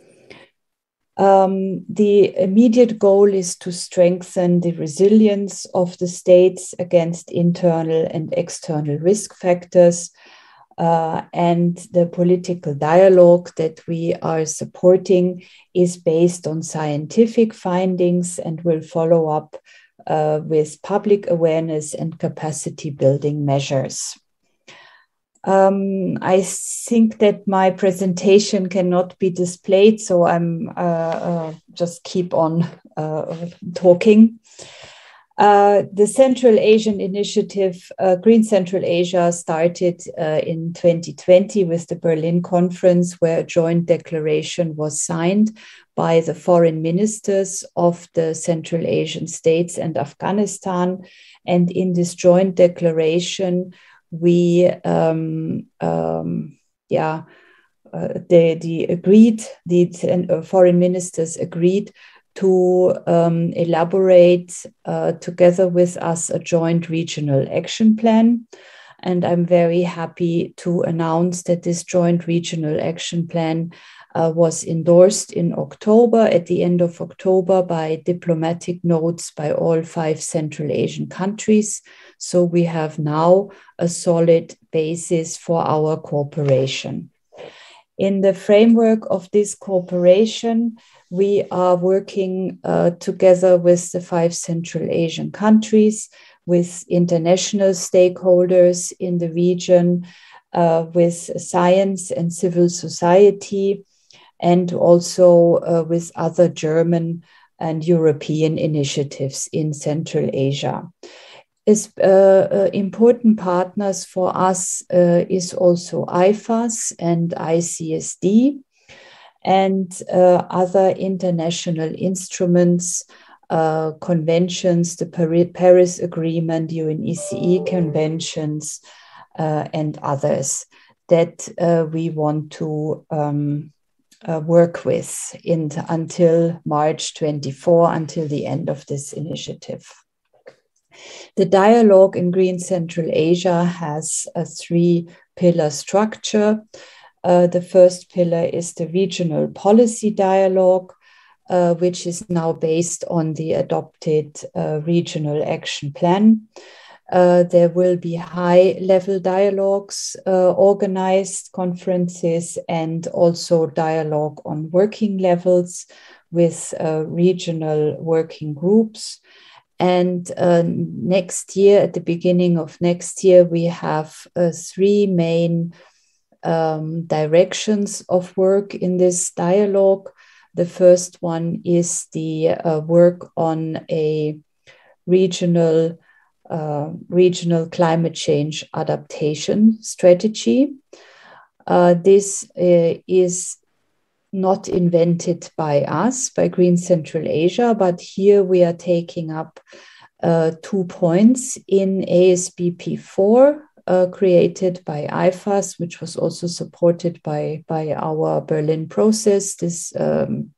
Speaker 6: Um, the immediate goal is to strengthen the resilience of the states against internal and external risk factors, uh, and the political dialogue that we are supporting is based on scientific findings and will follow up uh, with public awareness and capacity building measures. Um, I think that my presentation cannot be displayed, so I'm uh, uh, just keep on uh, talking. Uh, the Central Asian Initiative, uh, Green Central Asia, started uh, in twenty twenty with the Berlin conference, where a joint declaration was signed by the foreign ministers of the Central Asian states and Afghanistan. And in this joint declaration, we um, um, yeah uh, the the agreed the uh, foreign ministers agreed to um, elaborate uh, together with us a joint regional action plan, and I'm very happy to announce that this joint regional action plan uh, was endorsed in October, at the end of October, by diplomatic notes by all five Central Asian countries. So we have now a solid basis for our cooperation. In the framework of this cooperation, we are working uh, together with the five Central Asian countries, with international stakeholders in the region, uh, with science and civil society, and also uh, with other German and European initiatives in Central Asia. Is, uh, uh, important partners for us uh, is also I F A S and I C S D and uh, other international instruments, uh, conventions, the Paris Agreement, U N E C E conventions, uh, and others that uh, we want to um, uh, work with in, until March twenty-fourth, until the end of this initiative. The dialogue in Green Central Asia has a three-pillar structure. Uh, the first pillar is the regional policy dialogue, uh, which is now based on the adopted uh, regional action plan. Uh, there will be high-level dialogues, uh, organized conferences, and also dialogue on working levels with uh, regional working groups. And uh, next year, at the beginning of next year, we have uh, three main um, directions of work in this dialogue. The first one is the uh, work on a regional, uh, regional climate change adaptation strategy. Uh, this uh, is not invented by us, by Green Central Asia, but here we are taking up uh, two points in A S B P four, uh, created by I F A S, which was also supported by, by our Berlin process, this um,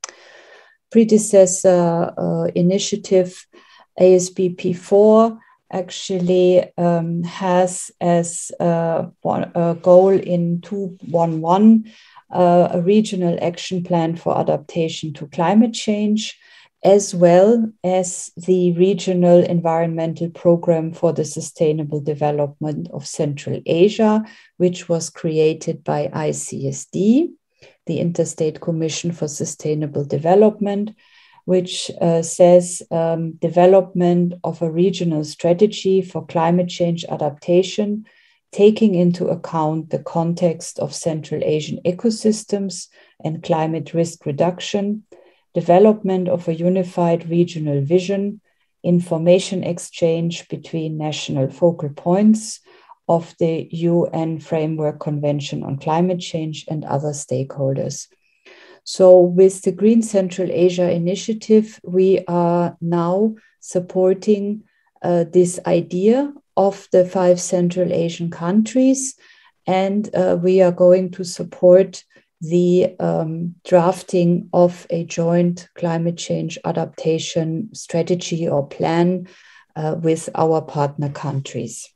Speaker 6: predecessor uh, initiative. A S B P four actually um, has as uh, one, a goal in two eleven Uh, a regional action plan for adaptation to climate change, as well as the regional environmental program for the sustainable development of Central Asia, which was created by I C S D, the Interstate Commission for Sustainable Development, which uh, says um, development of a regional strategy for climate change adaptation, taking into account the context of Central Asian ecosystems and climate risk reduction, development of a unified regional vision, information exchange between national focal points of the U N Framework Convention on Climate Change and other stakeholders. So with the Green Central Asia initiative, we are now supporting uh, this idea of the five Central Asian countries, and uh, we are going to support the um, drafting of a joint climate change adaptation strategy or plan uh, with our partner countries.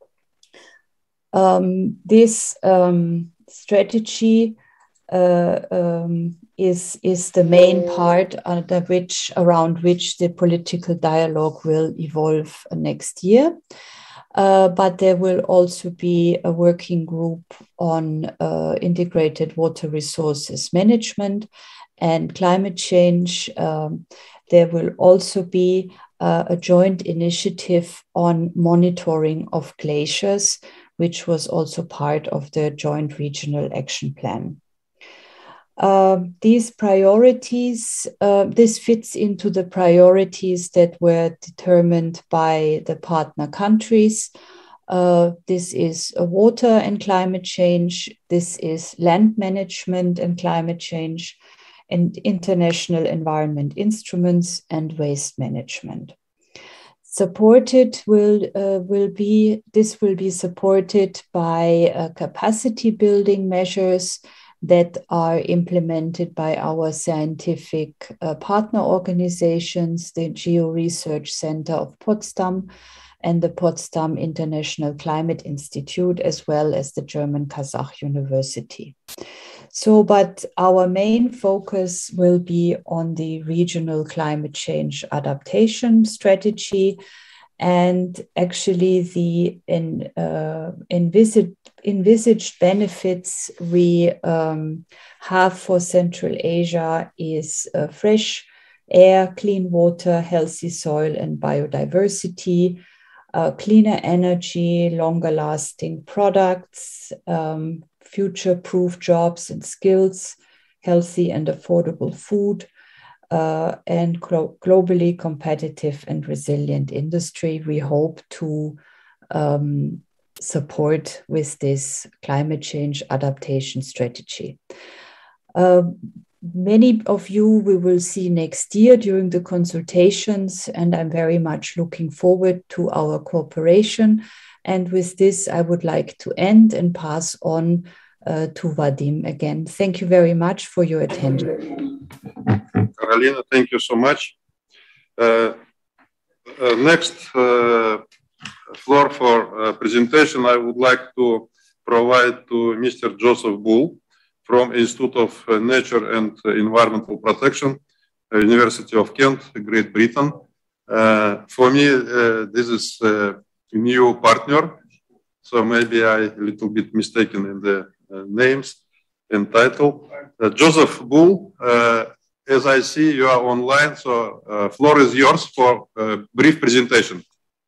Speaker 6: Um, this um, strategy uh, um, is, is the main part under which, around which the political dialogue will evolve next year. Uh, but there will also be a working group on uh, integrated water resources management and climate change. Um, there will also be uh, a joint initiative on monitoring of glaciers, which was also part of the joint regional action plan. Uh, these priorities, uh, this fits into the priorities that were determined by the partner countries. Uh, this is uh, water and climate change. This is land management and climate change, and international environment instruments and waste management. Supported will, uh, will be, this will be supported by uh, capacity building measures that are implemented by our scientific uh, partner organizations, the Geo Research Center of Potsdam and the Potsdam International Climate Institute, as well as the German Kazakh University. So, but our main focus will be on the regional climate change adaptation strategy. And actually the in, uh, envisaged, envisaged benefits we um, have for Central Asia is uh, fresh air, clean water, healthy soil and biodiversity, uh, cleaner energy, longer lasting products, um, future-proof jobs and skills, healthy and affordable food, uh, and glo globally competitive and resilient industry we hope to um, support with this climate change adaptation strategy. Uh, many of you we will see next year during the consultations, and I'm very much looking forward to our cooperation. And with this, I would like to end and pass on uh, to Vadim again. Thank you very much for your attention.
Speaker 1: Carolina, thank you so much. Uh, uh, next uh, floor for uh, presentation, I would like to provide to Mister Joseph Bull from Institute of Nature and Environmental Protection, uh, University of Kent, Great Britain. Uh, for me, uh, this is a new partner, so maybe I a little bit mistaken in the uh, names and title. Uh, Joseph Bull, uh, as I see you are online, so uh, floor is yours for a brief presentation.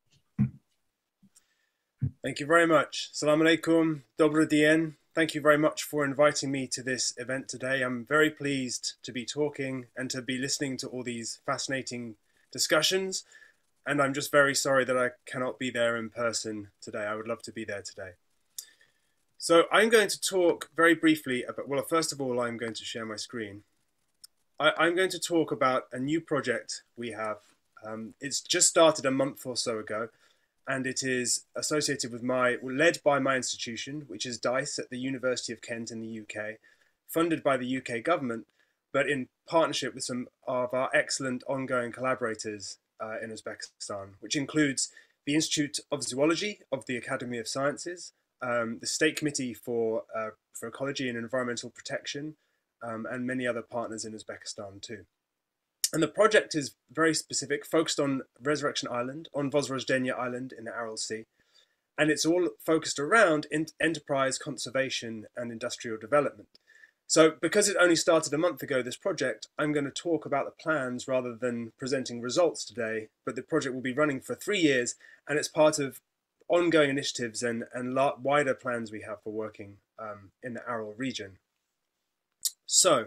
Speaker 7: Thank you very much. Assalamu alaikum, Dobro dien. Thank you very much for inviting me to this event today. I'm very pleased to be talking and to be listening to all these fascinating discussions. And I'm just very sorry that I cannot be there in person today. I would love to be there today. So I'm going to talk very briefly about, well, first of all, I'm going to share my screen. I, I'm going to talk about a new project we have. Um, it's just started a month or so ago, and it is associated with my, led by my institution, which is DICE at the University of Kent in the U K, funded by the U K government, but in partnership with some of our excellent ongoing collaborators uh, in Uzbekistan, which includes the Institute of Zoology of the Academy of Sciences, um, the State Committee for, uh, for Ecology and Environmental Protection, um, and many other partners in Uzbekistan too. And the project is very specific, focused on Resurrection Island, on Vozrojdeniya Island in the Aral Sea. And it's all focused around enterprise, conservation, and industrial development. So because it only started a month ago, this project, I'm going to talk about the plans rather than presenting results today. But the project will be running for three years, and it's part of ongoing initiatives and, and wider plans we have for working um, in the Aral region. So,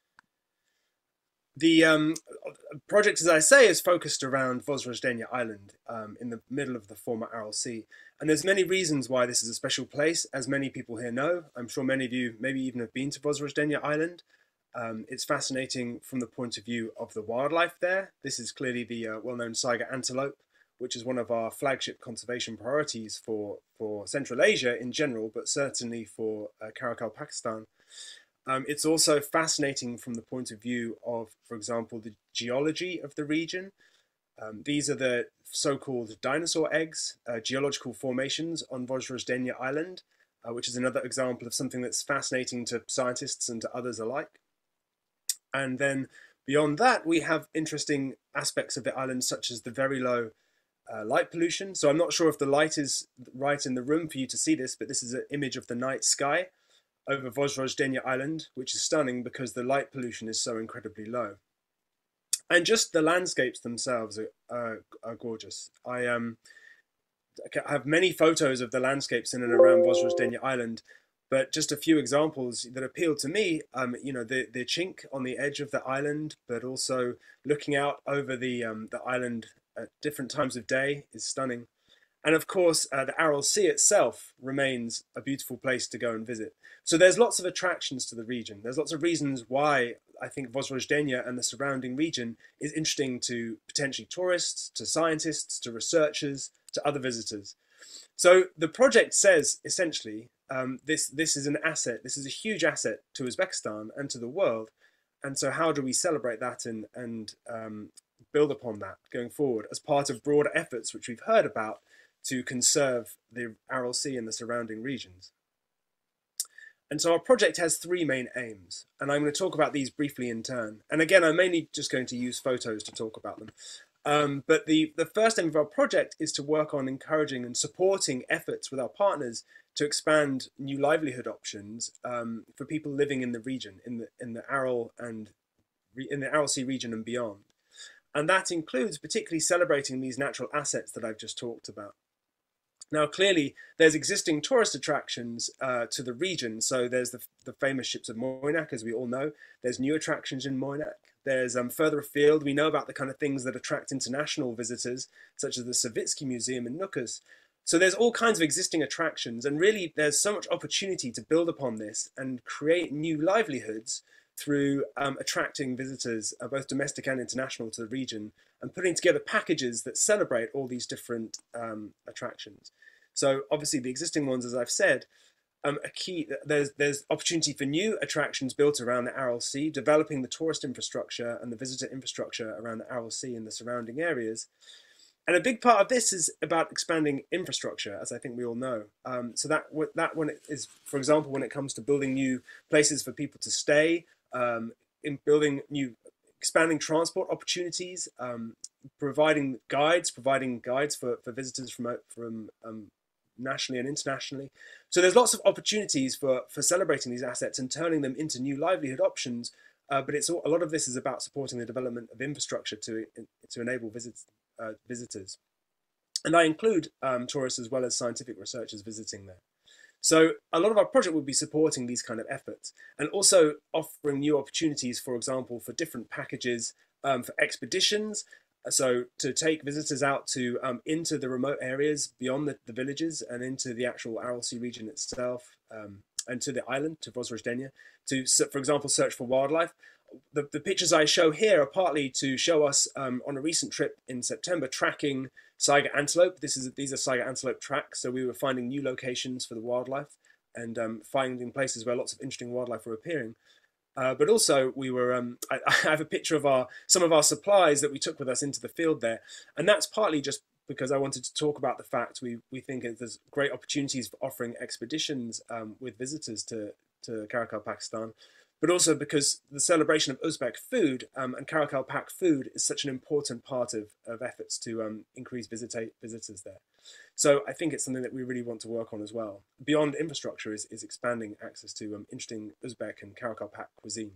Speaker 7: the um, project, as I say, is focused around Vozrojdeniya Island um, in the middle of the former Aral Sea. And there's many reasons why this is a special place, as many people here know. I'm sure many of you maybe even have been to Vozrojdeniya Island. Um, it's fascinating from the point of view of the wildlife there. This is clearly the uh, well-known Saiga antelope, which is one of our flagship conservation priorities for, for Central Asia in general, but certainly for uh, Karakal, Pakistan. Um, it's also fascinating from the point of view of, for example, the geology of the region. Um, these are the so-called dinosaur eggs, uh, geological formations on Vozrojdeniya Island, uh, which is another example of something that's fascinating to scientists and to others alike. And then beyond that, we have interesting aspects of the island, such as the very low uh, light pollution. So I'm not sure if the light is right in the room for you to see this, but this is an image of the night sky over Vozrojdeniya Island, which is stunning because the light pollution is so incredibly low. And just the landscapes themselves are, are, are gorgeous. I um, have many photos of the landscapes in and around Vozrojdeniya Island, but just a few examples that appeal to me, um, you know, the, the chink on the edge of the island, but also looking out over the, um, the island at different times of day is stunning. And of course, uh, the Aral Sea itself remains a beautiful place to go and visit. So there's lots of attractions to the region. There's lots of reasons why I think Vozrojdeniya and the surrounding region is interesting to potentially tourists, to scientists, to researchers, to other visitors. So the project says, essentially, um, this, this is an asset, this is a huge asset to Uzbekistan and to the world. And so how do we celebrate that and, and um, build upon that going forward as part of broader efforts, which we've heard about, to conserve the Aral Sea and the surrounding regions. And so our project has three main aims, and I'm going to talk about these briefly in turn. And again, I'm mainly just going to use photos to talk about them. Um, but the, the first aim of our project is to work on encouraging and supporting efforts with our partners to expand new livelihood options um, for people living in the region, in the in the Aral and in the Aral Sea region and beyond. And that includes particularly celebrating these natural assets that I've just talked about. Now, clearly, there's existing tourist attractions uh, to the region. So there's the, the famous ships of Moynac, as we all know. There's new attractions in Moynac. There's um, further afield, we know about the kind of things that attract international visitors, such as the Savitsky Museum in Nukus. So there's all kinds of existing attractions. And really, there's so much opportunity to build upon this and create new livelihoods through um, attracting visitors, uh, both domestic and international, to the region, and putting together packages that celebrate all these different um, attractions. So obviously the existing ones, as I've said, um, a key, there's, there's opportunity for new attractions built around the Aral Sea, developing the tourist infrastructure and the visitor infrastructure around the Aral Sea and the surrounding areas. And a big part of this is about expanding infrastructure, as I think we all know. Um, so that, that when it is, for example, when it comes to building new places for people to stay, um, in building new, expanding transport opportunities, um, providing guides, providing guides for, for visitors from, from um, nationally and internationally. So there's lots of opportunities for, for celebrating these assets and turning them into new livelihood options. Uh, but it's all, a lot of this is about supporting the development of infrastructure to, to enable visits, uh, visitors. And I include um, tourists as well as scientific researchers visiting there. So a lot of our project will be supporting these kind of efforts and also offering new opportunities, for example, for different packages um, for expeditions. So to take visitors out to um, into the remote areas beyond the, the villages and into the actual Aral Sea region itself um, and to the island, to Vozrozhdenia, to, for example, search for wildlife. The, the pictures I show here are partly to show us um, on a recent trip in September tracking Saiga antelope. This is these are Saiga antelope tracks. So we were finding new locations for the wildlife and um, finding places where lots of interesting wildlife were appearing. Uh, but also we were, um, I, I have a picture of our some of our supplies that we took with us into the field there. And that's partly just because I wanted to talk about the fact we, we think there's great opportunities for offering expeditions um, with visitors to, to Karakal, Pakistan. But also because the celebration of Uzbek food um, and Karakalpak food is such an important part of, of efforts to um, increase visita visitors there. So I think it's something that we really want to work on as well. Beyond infrastructure is, is expanding access to um, interesting Uzbek and Karakalpak cuisine.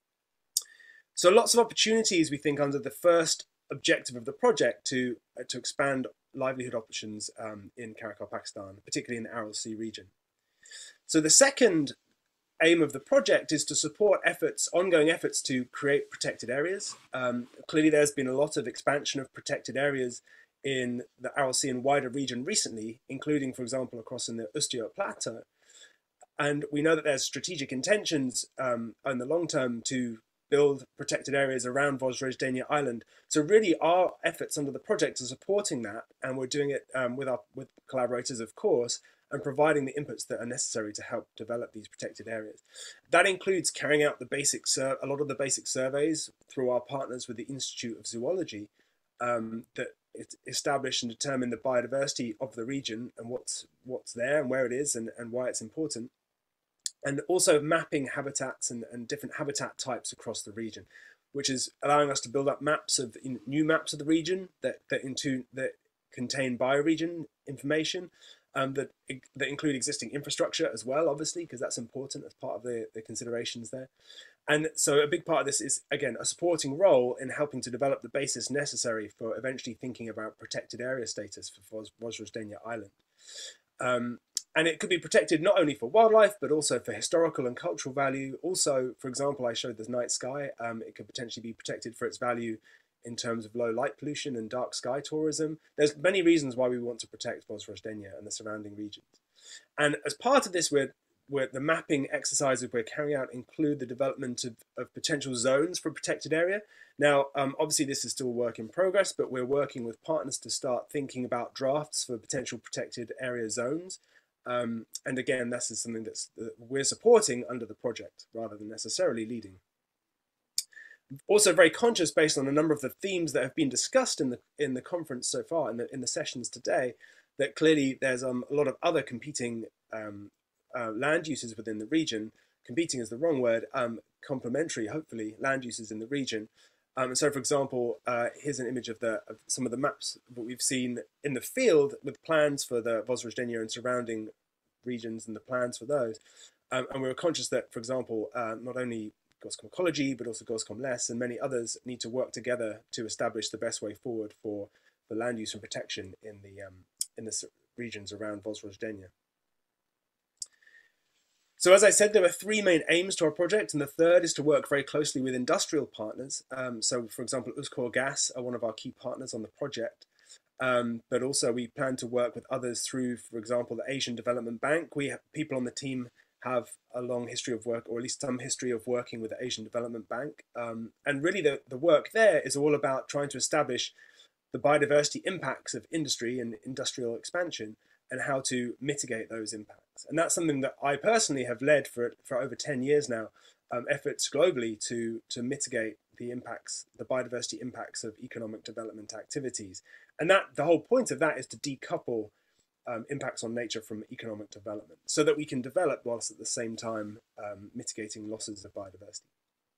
Speaker 7: So lots of opportunities, we think, under the first objective of the project to, uh, to expand livelihood options um, in Karakal, Pakistan, particularly in the Aral Sea region. So the second aim of the project is to support efforts, ongoing efforts to create protected areas. Um, clearly, there's been a lot of expansion of protected areas in the Aral Sea and wider region recently, including, for example, across in the Ustyo Plateau. And we know that there's strategic intentions um, in the long term to build protected areas around Vozrozhdenia Island. So really our efforts under the project are supporting that, and we're doing it um, with our with collaborators, of course, and providing the inputs that are necessary to help develop these protected areas. That includes carrying out the basic sur a lot of the basic surveys through our partners with the Institute of Zoology um, that establish and determine the biodiversity of the region and what's what's there and where it is and, and why it's important. And also mapping habitats and, and different habitat types across the region, which is allowing us to build up maps of in, new maps of the region that that, into, that contain bioregion information. Um, that, that include existing infrastructure as well, obviously, because that's important as part of the, the considerations there. And so a big part of this is, again, a supporting role in helping to develop the basis necessary for eventually thinking about protected area status for Vozrozhdenia Island. Um, and it could be protected not only for wildlife, but also for historical and cultural value. Also, for example, I showed the night sky. Um, it could potentially be protected for its value in terms of low light pollution and dark sky tourism. There's many reasons why we want to protect Vozrozhdenia and the surrounding regions. And as part of this, we're, we're, the mapping exercises we're carrying out include the development of, of potential zones for a protected area. Now, um, obviously this is still a work in progress, but we're working with partners to start thinking about drafts for potential protected area zones. Um, and again, this is something that's, that we're supporting under the project rather than necessarily leading. Also very conscious, based on a number of the themes that have been discussed in the in the conference so far, in the in the sessions today, that clearly there's um, a lot of other competing um, uh, land uses within the region. Competing is the wrong word. Um, complementary, hopefully, land uses in the region Um, and so, for example, uh, here's an image of, the, of some of the maps that we've seen in the field with plans for the Vozrozhdenia and surrounding regions and the plans for those. Um, and we were conscious that, for example, uh, not only Goscom Ecology, but also Goscom Less and many others need to work together to establish the best way forward for, for land use and protection in the, um, in the regions around Vozrozhdenia. So as I said, there are three main aims to our project, and the third is to work very closely with industrial partners. Um, so, for example, Uzkorgas are one of our key partners on the project, um, but also we plan to work with others through, for example, the Asian Development Bank. We have people on the team have a long history of work, or at least some history of working with the Asian Development Bank. Um, and really the, the work there is all about trying to establish the biodiversity impacts of industry and industrial expansion and how to mitigate those impacts. And that's something that I personally have led for, for over ten years now, um, efforts globally to, to mitigate the impacts, the biodiversity impacts of economic development activities. And that the whole point of that is to decouple um, impacts on nature from economic development so that we can develop whilst at the same time um, mitigating losses of biodiversity.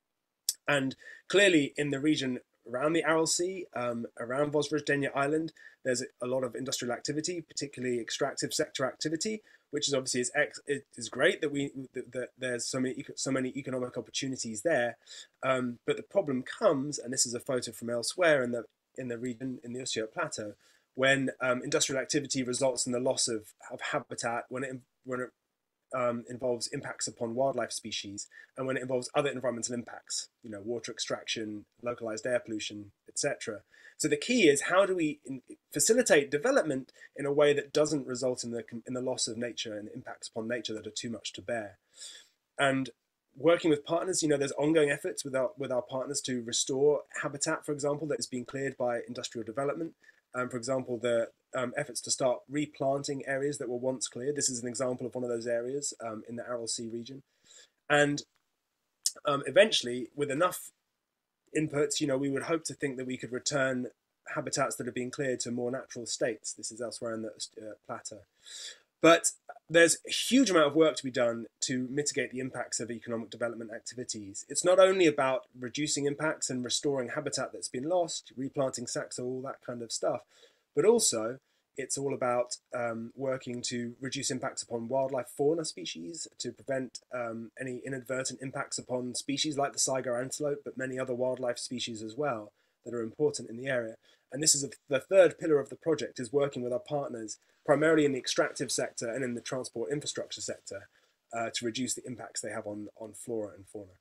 Speaker 7: And clearly in the region around the Aral Sea, um, around Vozrozhdenia Island, there's a lot of industrial activity, particularly extractive sector activity, which is obviously is, ex it is great that we that, that there's so many so many economic opportunities there. Um, but the problem comes, and this is a photo from elsewhere in the in the region in the Usyurt Plateau, when um, industrial activity results in the loss of, of habitat, when it when it Um, involves impacts upon wildlife species, and when it involves other environmental impacts, you know, water extraction, localized air pollution, et cetera. So the key is how do we in, facilitate development in a way that doesn't result in the in the loss of nature and impacts upon nature that are too much to bear. And working with partners, you know, there's ongoing efforts with our with our partners to restore habitat, for example, that is being cleared by industrial development. Um, for example, the um, efforts to start replanting areas that were once cleared. This is an example of one of those areas um, in the Aral Sea region. And um, eventually, with enough inputs, you know, we would hope to think that we could return habitats that are being cleared to more natural states. This is elsewhere in the uh, plateau. But there's a huge amount of work to be done to mitigate the impacts of economic development activities. It's not only about reducing impacts and restoring habitat that's been lost, replanting saxo, all that kind of stuff, but also it's all about um, working to reduce impacts upon wildlife fauna species, to prevent um, any inadvertent impacts upon species like the Saiga antelope, but many other wildlife species as well that are important in the area. And this is a, the third pillar of the project, is working with our partners, primarily in the extractive sector and in the transport infrastructure sector, uh, to reduce the impacts they have on, on flora and fauna.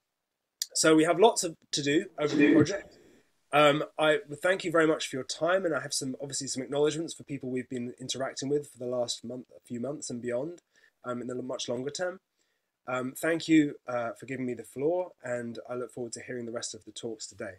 Speaker 7: So we have lots of, to do over the project. Um, I thank you very much for your time, and I have some obviously some acknowledgements for people we've been interacting with for the last month, a few months and beyond, um, in the much longer term. Um, thank you uh, for giving me the floor, and I look forward to hearing the rest of the talks today.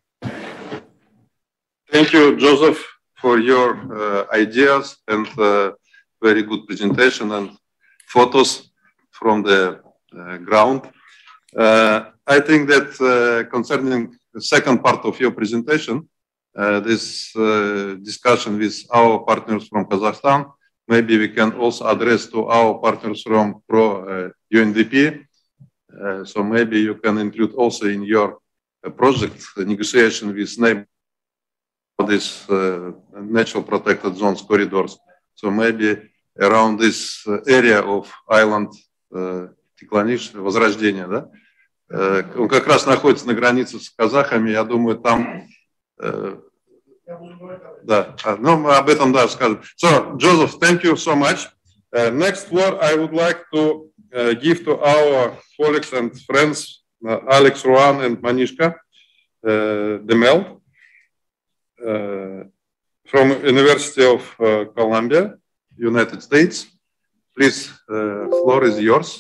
Speaker 1: Thank you, Joseph, for your uh, ideas and uh, very good presentation and photos from the uh, ground. Uh, I think that uh, concerning the second part of your presentation, uh, this uh, discussion with our partners from Kazakhstan, maybe we can also address to our partners from Pro uh, U N D P. Uh, so maybe you can include also in your uh, project the negotiation with neighbors for this uh, natural protected zones corridors. So maybe around this uh, area of island uh, Текланиш, Возрождение, да? Он как раз находится на границе с казахами, я думаю, там, э, да, ну, мы об этом, да, скажем. So, Joseph, thank you so much. Uh, next floor, I would like to uh, give to our colleagues and friends, uh, Alex Ruan and Manishka uh, Demel, uh, from University of uh, Columbia, United States. Please, uh, floor is yours.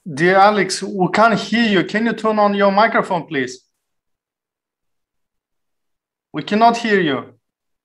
Speaker 8: Dear Alex, we can't hear you. Can you turn on your microphone, please? We cannot hear you.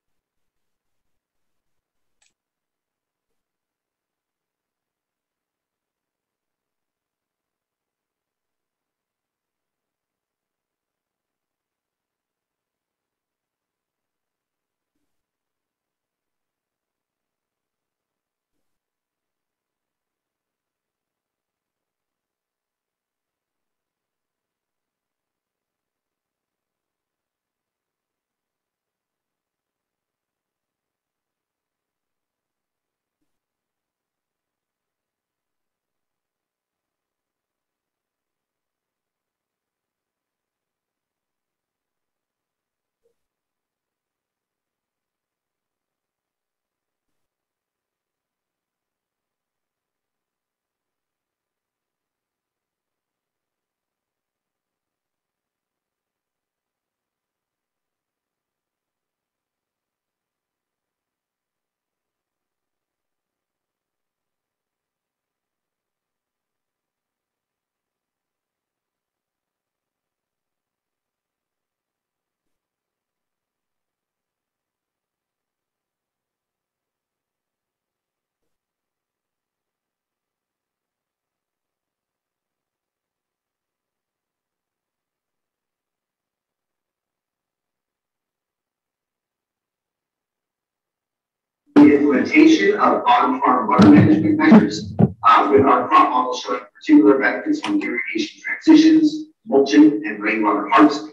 Speaker 9: The implementation of on-farm water management measures uh, with our crop model showing particular benefits from irrigation transitions, mulching, and rainwater harvesting.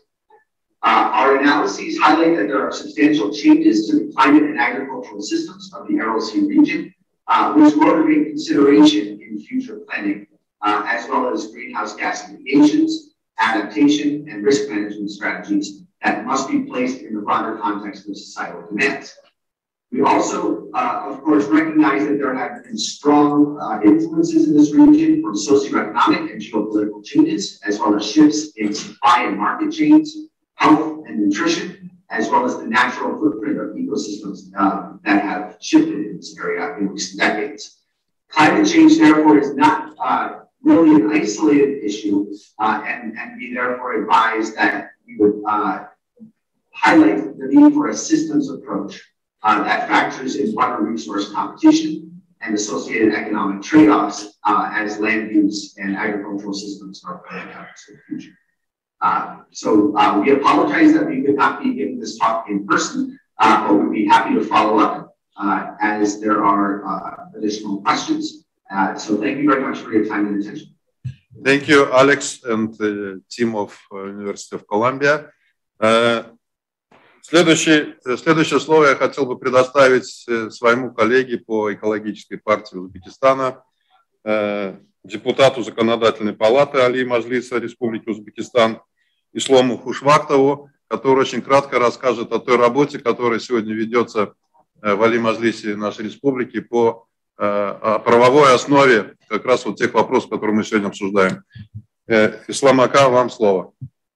Speaker 9: Uh, our analyses highlight that there are substantial changes to the climate and agricultural systems of the Aral Sea region, uh, which motivate consideration in future planning, uh, as well as greenhouse gas mitigations, adaptation, and risk management strategies that must be placed in the broader context of societal demands. We also, uh, of course, recognize that there have been strong uh, influences in this region from socioeconomic and geopolitical changes, as well as shifts in supply and market chains, health and nutrition, as well as the natural footprint of ecosystems uh, that have shifted in this area in recent decades. Climate change, therefore, is not uh, really an isolated issue, uh, and, and we therefore advise that we would uh, highlight the need for a systems approach Uh, that factors in water resource competition and associated economic trade-offs uh, as land use and agricultural systems are planned out into the future. Uh, so uh, we apologize that we could not be giving this talk in person, uh, but we'd be happy to follow up uh, as there are uh, additional questions. Uh, so thank you very much for your time and attention.
Speaker 1: Thank you, Alex and the team of uh, University of Columbia. Uh, Следующее, следующее слово я хотел бы предоставить своему коллеге по экологической партии Узбекистана, депутату Законодательной палаты Али Мажлиса Республики Узбекистан Ислому Хушвактову, который очень кратко расскажет о той работе, которая сегодня ведется в Али Мажлисе нашей республики по правовой основе как раз вот тех вопросов, которые мы сегодня обсуждаем. Ислам Ака, вам слово.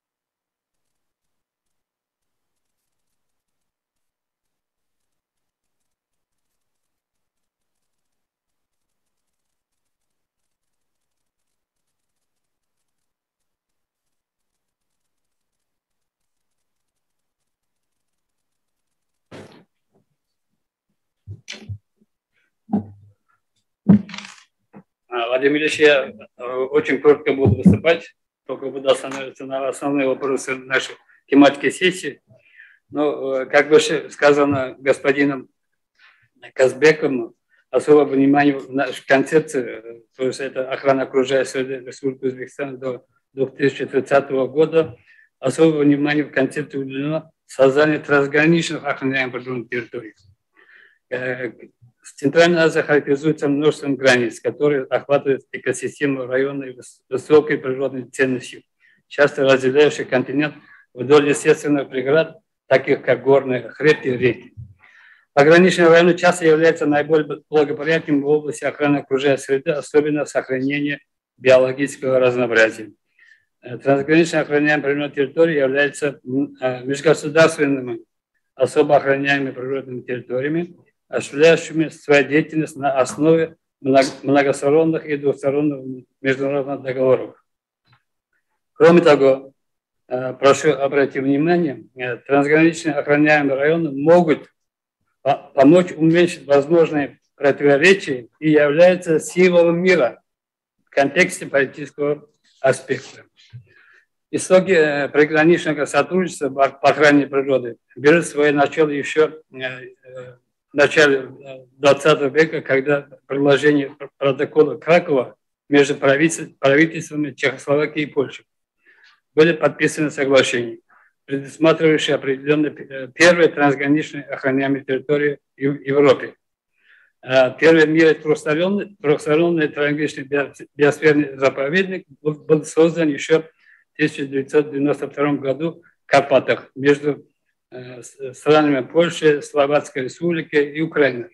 Speaker 10: Владимир Ильич, я очень коротко буду выступать, только буду остановиться на основные вопросы нашей тематики сессии. Но, как бы сказано господином Казбеком, особое внимание в нашей концепции, то есть это охрана окружающей среды Республики Узбекистан до две тысячи тридцатого года, особое внимание в концепции уделено созданию трансграничных охраняемых природных территорий. Центральная Азия характеризуется множеством границ, которые охватывают экосистему района с высокой природной ценностью, часто разделяющий континент вдоль естественных преград, таких как горные хребты и реки. Пограничные районы часто являются наиболее благоприятными в области охраны окружающей среды, особенно сохранения биологического разнообразия. Трансграничная охраняемая природная территория является межгосударственными особо охраняемыми природными территориями, осуществляющими свою деятельность на основе многосторонних и двусторонних международных договоров. Кроме того, прошу обратить внимание, трансграничные охраняемые районы могут помочь уменьшить возможные противоречия и являются символом мира в контексте политического аспекта. Истоки приграничного сотрудничества по охране природы берут свое начало еще в начале двадцатого века, когда предложение протокола Кракова между правительствами Чехословакии и Польши были подписаны соглашения, предусматривающие определенные первые трансграничные охраняемые территории в Европе. Первый в мире трехсторонний, трехсторонний трансграничный биосферный заповедник был создан еще в тысяча девятьсот девяносто втором году в Карпатах между странами Польши, Словацкой Республики и Украины.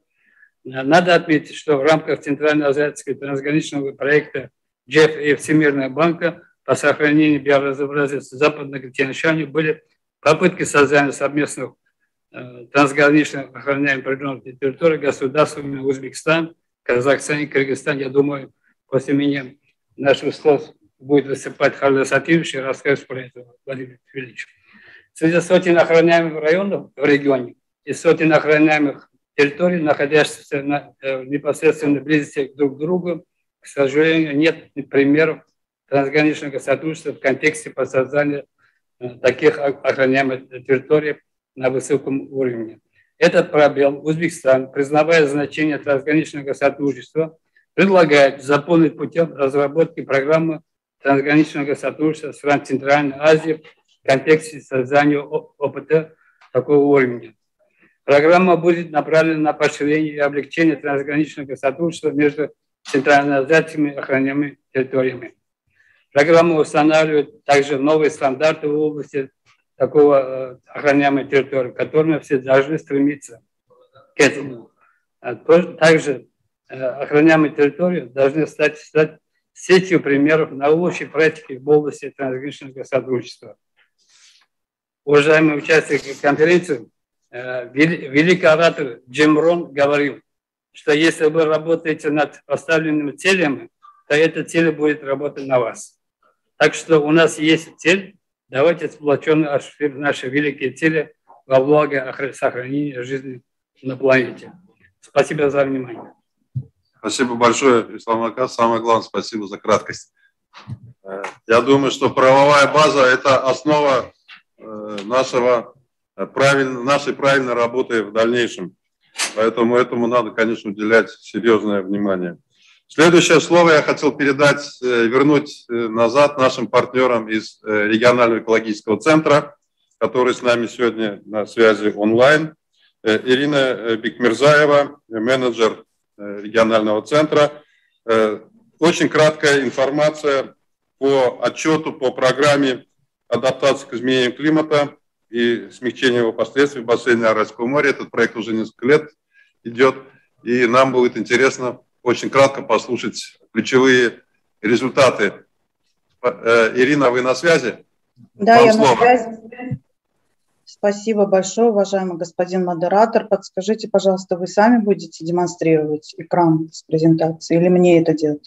Speaker 10: Надо отметить, что в рамках Центральноазиатского трансграничного проекта джеф и Всемирного банка по сохранению биоразнообразия Западного Тяньшаня были попытки создания совместных э, трансграничных охраняемых природных территорий государствами Узбекистан, Казахстан и Кыргызстан. Я думаю, после меня наш устав будет выступать Харлас Атиевич и расскажет про это, Владимир Ильич. Среди сотен охраняемых районов в регионе и сотен охраняемых территорий, находящихся на, э, в непосредственной близости друг к другу, к сожалению, нет примеров трансграничного сотрудничества в контексте по созданию э, таких охраняемых территорий на высоком уровне. Этот пробел Узбекистан, признавая значение трансграничного сотрудничества, предлагает заполнить путем разработки программы трансграничного сотрудничества стран Центральной Азии в контексте создания опыта такого уровня. Программа будет направлена на поощрение и облегчение трансграничного сотрудничества между центральноазиатскими охраняемыми территориями. Программа устанавливает также новые стандарты в области такого охраняемой территории, к которым все должны стремиться к этому. Также охраняемые территории должны стать, стать сетью примеров наилучшей практики в области трансграничного сотрудничества. Уважаемые участники конференции, великий оратор Джим Рон говорил, что если вы работаете над поставленными целями, то эта цель будет работать на вас. Так что у нас есть цель, давайте сплоченно осуществим наши великие цели во благо сохранения жизни на планете. Спасибо за внимание.
Speaker 1: Спасибо большое, Ислам Акас. Самое главное, спасибо за краткость. Я думаю, что правовая база – это основа нашего, нашей правильной работы в дальнейшем. Поэтому этому надо, конечно, уделять серьезное внимание. Следующее слово я хотел передать, вернуть назад нашим партнерам из регионального экологического центра, который с нами сегодня на связи онлайн. Ирина Бекмирзаева, менеджер регионального центра. Очень краткая информация по отчету, по программе адаптации к изменениям климата и смягчения его последствий в бассейне Аральского моря. Этот проект уже несколько лет идет, и нам будет интересно очень кратко послушать ключевые результаты. Ирина, вы на связи?
Speaker 11: Да, Вам я слово. на связи. Спасибо большое, уважаемый господин модератор. Подскажите, пожалуйста, вы сами будете демонстрировать экран с презентацией или мне это делать?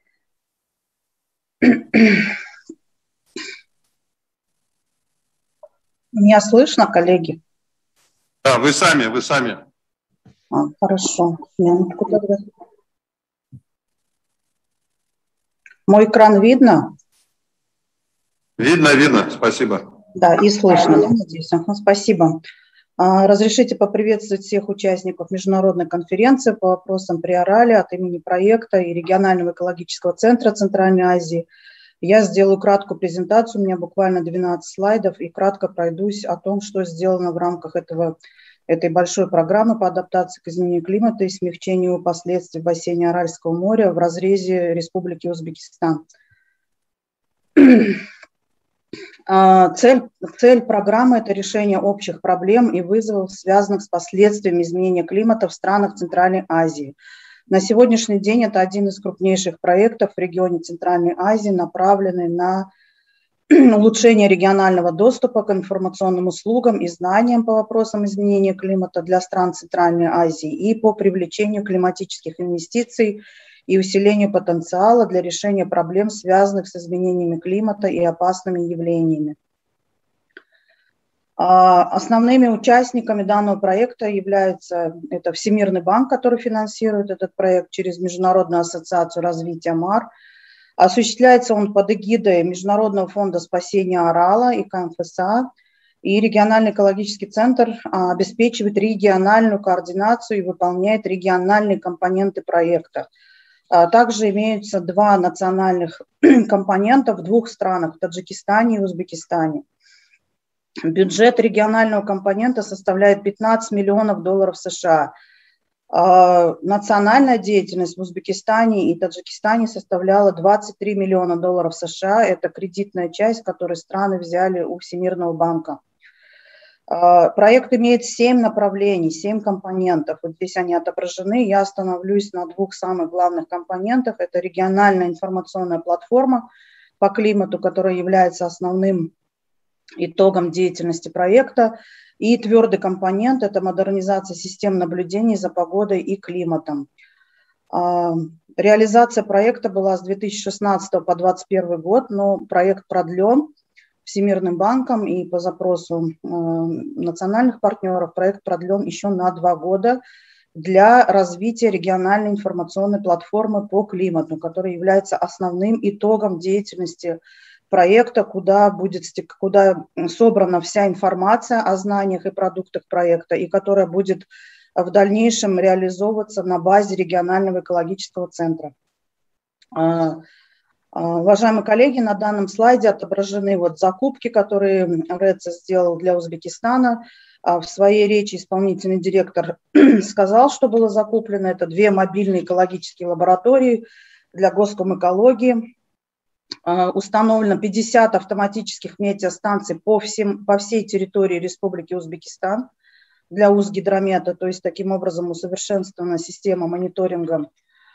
Speaker 11: Меня слышно, коллеги?
Speaker 1: Да, вы сами, вы сами.
Speaker 11: А, хорошо. Минутку тогда. Мой экран видно?
Speaker 1: Видно, видно. Спасибо.
Speaker 11: Да, и слышно, да, надеюсь. Ага, спасибо. Разрешите поприветствовать всех участников международной конференции по вопросам Приорали от имени проекта и регионального экологического центра Центральной Азии. Я сделаю краткую презентацию, у меня буквально двенадцать слайдов, и кратко пройдусь о том, что сделано в рамках этого, этой большой программы по адаптации к изменению климата и смягчению последствий в бассейне Аральского моря в разрезе Республики Узбекистан. Цель, цель программы – это решение общих проблем и вызовов, связанных с последствиями изменения климата в странах Центральной Азии. На сегодняшний день это один из крупнейших проектов в регионе Центральной Азии, направленный на улучшение регионального доступа к информационным услугам и знаниям по вопросам изменения климата для стран Центральной Азии и по привлечению климатических инвестиций и усилению потенциала для решения проблем, связанных с изменениями климата и опасными явлениями. Основными участниками данного проекта являются это Всемирный банк, который финансирует этот проект через Международную ассоциацию развития МАР. Осуществляется он под эгидой Международного фонда спасения Арала и КМФСА, и региональный экологический центр обеспечивает региональную координацию и выполняет региональные компоненты проекта. Также имеются два национальных компонента в двух странах, в Таджикистане и Узбекистане. Бюджет регионального компонента составляет пятнадцать миллионов долларов США. Национальная деятельность в Узбекистане и Таджикистане составляла двадцать три миллиона долларов США. Это кредитная часть, которую страны взяли у Всемирного банка. Проект имеет семь направлений, семь компонентов. Вот здесь они отображены. Я остановлюсь на двух самых главных компонентах. Это региональная информационная платформа по климату, которая является основным итогом деятельности проекта. И твердый компонент – это модернизация систем наблюдений за погодой и климатом. Реализация проекта была с две тысячи шестнадцатого по две тысячи двадцать первый год, но проект продлен Всемирным банком, и по запросу национальных партнеров проект продлен еще на два года для развития региональной информационной платформы по климату, которая является основным итогом деятельности проекта, куда будет куда собрана вся информация о знаниях и продуктах проекта, и которая будет в дальнейшем реализовываться на базе регионального экологического центра. Уважаемые коллеги, на данном слайде отображены вот закупки, которые РЭЦ сделал для Узбекистана. В своей речи исполнительный директор сказал, что было закуплено. Это две мобильные экологические лаборатории для Госкомэкологии. Установлено пятьдесят автоматических метеостанций по, всем, по всей территории Республики Узбекистан для Узгидромета, то есть таким образом усовершенствована система мониторинга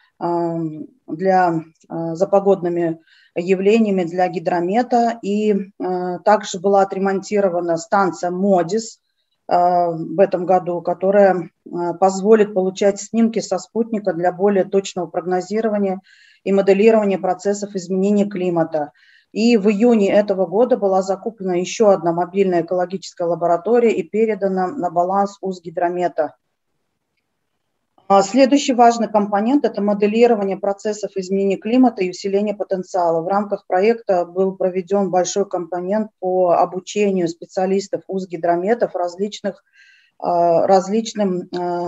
Speaker 11: для, за погодными явлениями для гидромета. И также была отремонтирована станция МОДИС в этом году, которая позволит получать снимки со спутника для более точного прогнозирования и моделирования процессов изменения климата. И в июне этого года была закуплена еще одна мобильная экологическая лаборатория и передана на баланс Узгидромета. Следующий важный компонент – это моделирование процессов изменения климата и усиление потенциала. В рамках проекта был проведен большой компонент по обучению специалистов Узгидрометов различных, различным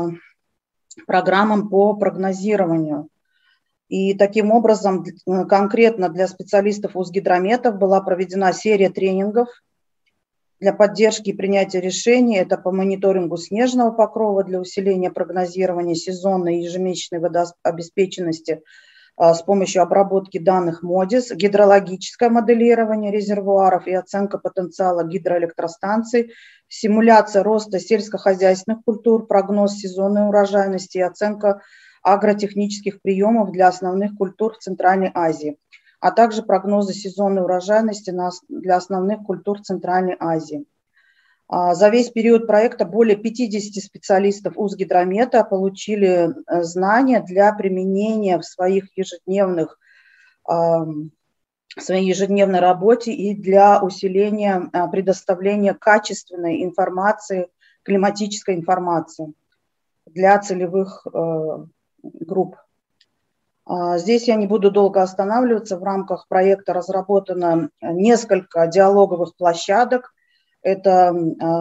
Speaker 11: программам по прогнозированию. И таким образом конкретно для специалистов Узгидрометов была проведена серия тренингов для поддержки и принятия решений. Это по мониторингу снежного покрова для усиления прогнозирования сезонной и ежемесячной водообеспеченности с помощью обработки данных МОДИС, гидрологическое моделирование резервуаров и оценка потенциала гидроэлектростанций, симуляция роста сельскохозяйственных культур, прогноз сезонной урожайности и оценка агротехнических приемов для основных культур в Центральной Азии, а также прогнозы сезонной урожайности для основных культур Центральной Азии. За весь период проекта более пятидесяти специалистов Узгидромета получили знания для применения в своих ежедневных, в своей ежедневной работе и для усиления предоставления качественной информации, климатической информации для целевых групп. Здесь я не буду долго останавливаться. В рамках проекта разработано несколько диалоговых площадок. Это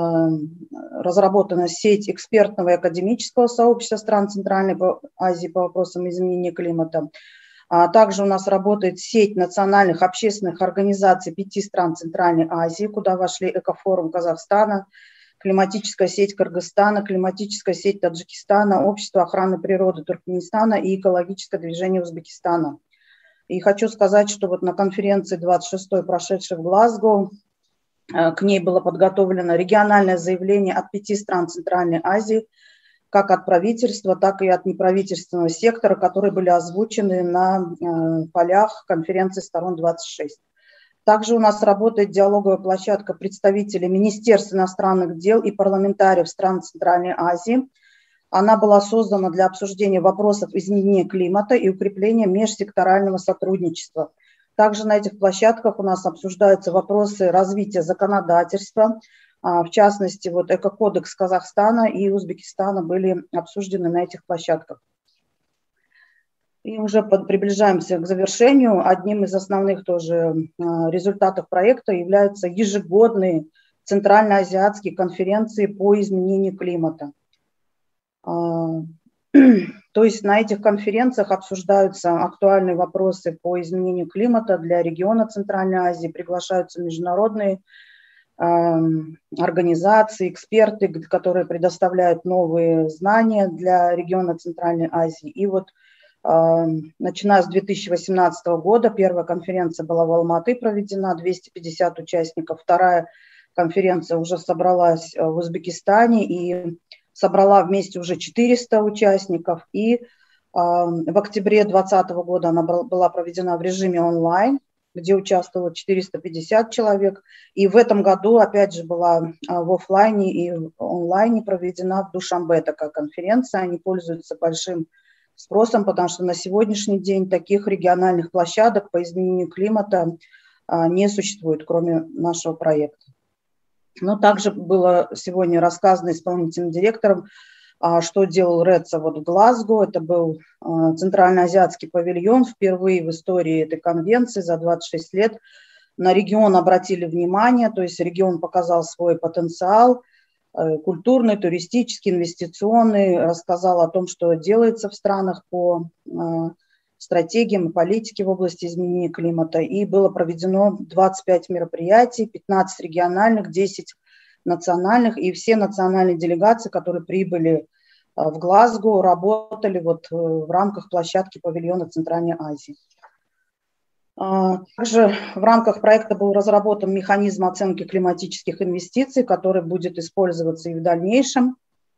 Speaker 11: разработана сеть экспертного и академического сообщества стран Центральной Азии по вопросам изменения климата. Также у нас работает сеть национальных общественных организаций пяти стран Центральной Азии, куда вошли Экофорум Казахстана, климатическая сеть Кыргызстана, климатическая сеть Таджикистана, общество охраны природы Туркменистана и экологическое движение Узбекистана. И хочу сказать, что вот на конференции двадцать шестой, прошедшей в Глазго, к ней было подготовлено региональное заявление от пяти стран Центральной Азии, как от правительства, так и от неправительственного сектора, которые были озвучены на полях конференции сторон двадцать шесть. Также у нас работает диалоговая площадка представителей Министерства иностранных дел и парламентариев стран Центральной Азии. Она была создана для обсуждения вопросов изменения климата и укрепления межсекторального сотрудничества. Также на этих площадках у нас обсуждаются вопросы развития законодательства. В частности, вот Эко-кодекс Казахстана и Узбекистана были обсуждены на этих площадках. И уже приближаемся к завершению. Одним из основных тоже результатов проекта являются ежегодные центральноазиатские конференции по изменению климата. То есть на этих конференциях обсуждаются актуальные вопросы по изменению климата для региона Центральной Азии, приглашаются международные организации, эксперты, которые предоставляют новые знания для региона Центральной Азии. И вот начиная с две тысячи восемнадцатого года первая конференция была в Алматы проведена, двести пятьдесят участников. Вторая конференция уже собралась в Узбекистане и собрала вместе уже четыреста участников. И в октябре две тысячи двадцатого года она была проведена в режиме онлайн, где участвовало четыреста пятьдесят человек. И в этом году опять же была в офлайне и в онлайне проведена в Душанбе такая конференция. Они пользуются большим спросом, потому что на сегодняшний день таких региональных площадок по изменению климата не существует, кроме нашего проекта. Но также было сегодня рассказано исполнительным директором, что делал РЭЦА вот в Глазго. Это был Центральноазиатский павильон. Впервые в истории этой конвенции за двадцать шесть лет на регион обратили внимание, то есть регион показал свой потенциал, культурный, туристический, инвестиционный, рассказал о том, что делается в странах по стратегиям и политике в области изменения климата. И было проведено двадцать пять мероприятий, пятнадцать региональных, десять национальных. И все национальные делегации, которые прибыли в Глазго, работали вот в рамках площадки павильона Центральной Азии. Также в рамках проекта был разработан механизм оценки климатических инвестиций, который будет использоваться и в дальнейшем.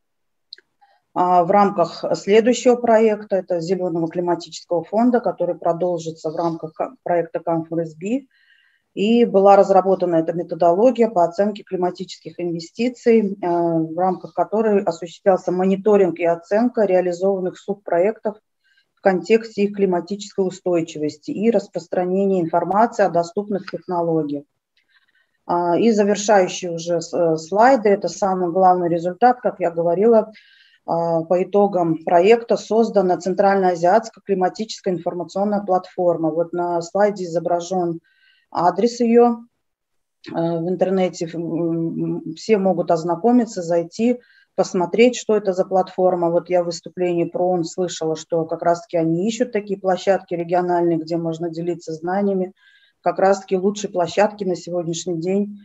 Speaker 11: В рамках следующего проекта, это Зеленого климатического фонда, который продолжится в рамках проекта ComForESB. И была разработана эта методология по оценке климатических инвестиций, в рамках которой осуществлялся мониторинг и оценка реализованных субпроектов в контексте их климатической устойчивости и распространения информации о доступных технологиях. И завершающие уже слайды, это самый главный результат, как я говорила, по итогам проекта создана Центральноазиатская климатическая информационная платформа. Вот на слайде изображен адрес ее в интернете. Все могут ознакомиться, зайти, посмотреть, что это за платформа. Вот я в выступлении ПРООН слышала, что как раз-таки они ищут такие площадки региональные, где можно делиться знаниями. Как раз-таки лучшей площадки на сегодняшний день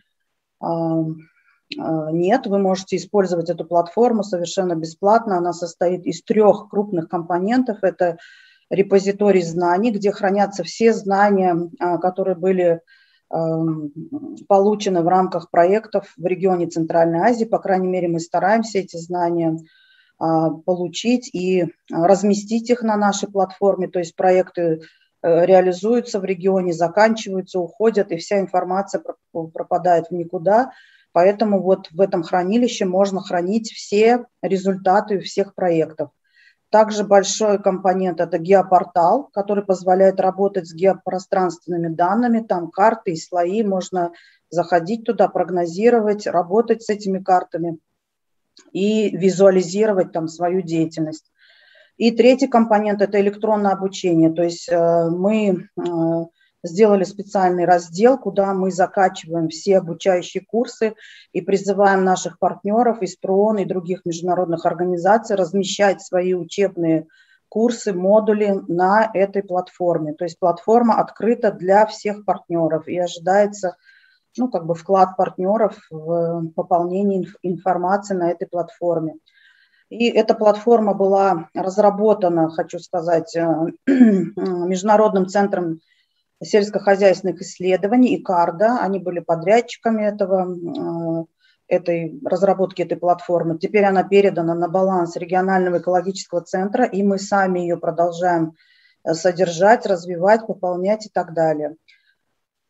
Speaker 11: нет. Вы можете использовать эту платформу совершенно бесплатно. Она состоит из трех крупных компонентов. Это репозиторий знаний, где хранятся все знания, которые были получены в рамках проектов в регионе Центральной Азии. По крайней мере, мы стараемся эти знания получить и разместить их на нашей платформе. То есть проекты реализуются в регионе, заканчиваются, уходят, и вся информация пропадает в никуда. Поэтому вот в этом хранилище можно хранить все результаты всех проектов. Также большой компонент – это геопортал, который позволяет работать с геопространственными данными. Там карты и слои, можно заходить туда, прогнозировать, работать с этими картами и визуализировать там свою деятельность. И третий компонент – это электронное обучение. То есть мы сделали специальный раздел, куда мы закачиваем все обучающие курсы и призываем наших партнеров из ПРООН и других международных организаций размещать свои учебные курсы, модули на этой платформе. То есть платформа открыта для всех партнеров и ожидается, ну, как бы вклад партнеров в пополнение информации на этой платформе. И эта платформа была разработана, хочу сказать, Международным центром сельскохозяйственных исследований и КАРДа. Они были подрядчиками этого, этой разработки этой платформы. Теперь она передана на баланс регионального экологического центра, и мы сами ее продолжаем содержать, развивать, пополнять и так далее.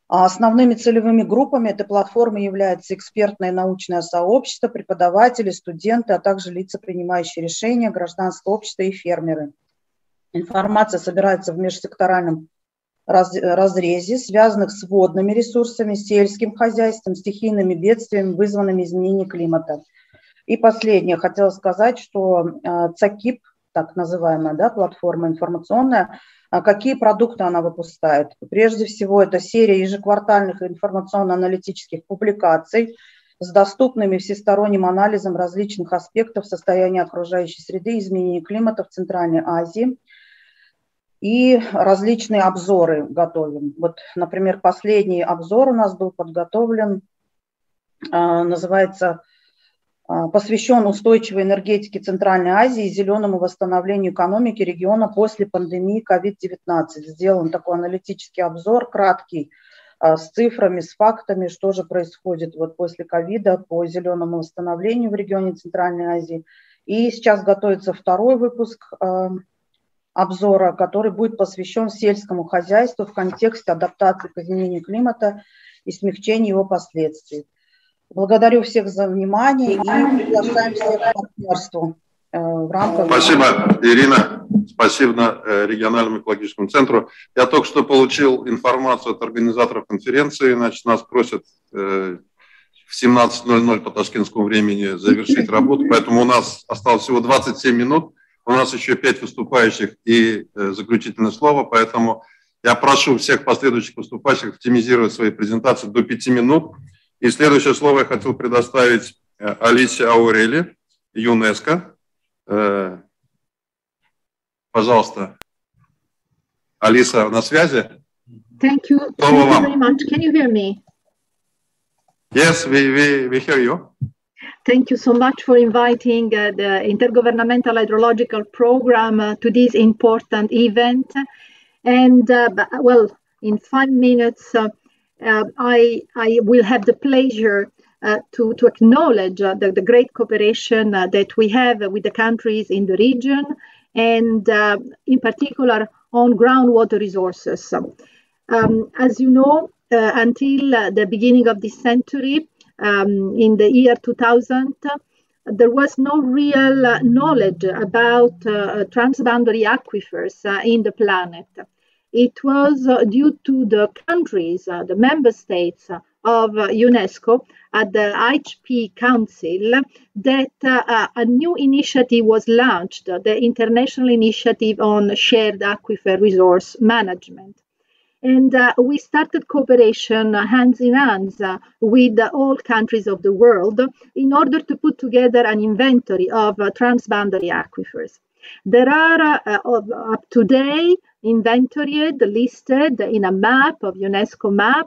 Speaker 11: Основными целевыми группами этой платформы являются экспертное и научное сообщество, преподаватели, студенты, а также лица, принимающие решения, гражданское общество и фермеры. Информация собирается в межсекторальном разрезе, связанных с водными ресурсами, сельским хозяйством, стихийными бедствиями, вызванными изменением климата. И последнее, хотела сказать, что ЦАКИП, так называемая, да, платформа информационная, какие продукты она выпускает. Прежде всего, это серия ежеквартальных информационно-аналитических публикаций с доступными всесторонним анализом различных аспектов состояния окружающей среды и изменения климата в Центральной Азии. И различные обзоры готовим. Вот, например, последний обзор у нас был подготовлен, называется посвящен устойчивой энергетике Центральной Азии и зеленому восстановлению экономики региона после пандемии ковид девятнадцать. Сделан такой аналитический обзор, краткий, с цифрами, с фактами, что же происходит вот после ковида по зеленому восстановлению в регионе Центральной Азии. И сейчас готовится второй выпуск обзора, который будет посвящен сельскому хозяйству в контексте адаптации к изменению климата и смягчения его последствий. Благодарю всех за внимание и приглашаем всех к партнерству в рамках...
Speaker 1: Спасибо, Ирина. Спасибо региональному экологическому центру. Я только что получил информацию от организаторов конференции. Значит, нас просят в семнадцать ноль ноль по ташкентскому времени завершить работу, поэтому у нас осталось всего двадцать семь минут. У нас еще пять выступающих и заключительное слово, поэтому я прошу всех последующих выступающих оптимизировать свои презентации до пяти минут. И следующее слово я хотел предоставить Алисе Аурели, ЮНЕСКО. Пожалуйста. Алиса, на связи?
Speaker 12: Thank you. Thank you very much. Can you hear me?
Speaker 1: Yes, we, we, we hear you.
Speaker 12: Thank you so much for inviting uh, the Intergovernmental Hydrological Program uh, to this important event. And, uh, well, in five minutes, uh, Uh, I, I will have the pleasure uh, to, to acknowledge uh, the, the great cooperation uh, that we have with the countries in the region and uh, in particular on groundwater resources. Um, as you know, uh, until uh, the beginning of this century, um, in the year two thousand, uh, there was no real uh, knowledge about uh, transboundary aquifers uh, in the planet. It was uh, due to the countries, uh, the member states uh, of uh, UNESCO at the H P Council that uh, a new initiative was launched, uh, the International Initiative on Shared Aquifer Resource Management. And uh, we started cooperation uh, hands in hands uh, with uh, all countries of the world in order to put together an inventory of uh, transboundary aquifers. There are uh, uh, up to date inventoried, listed in a map of UNESCO map,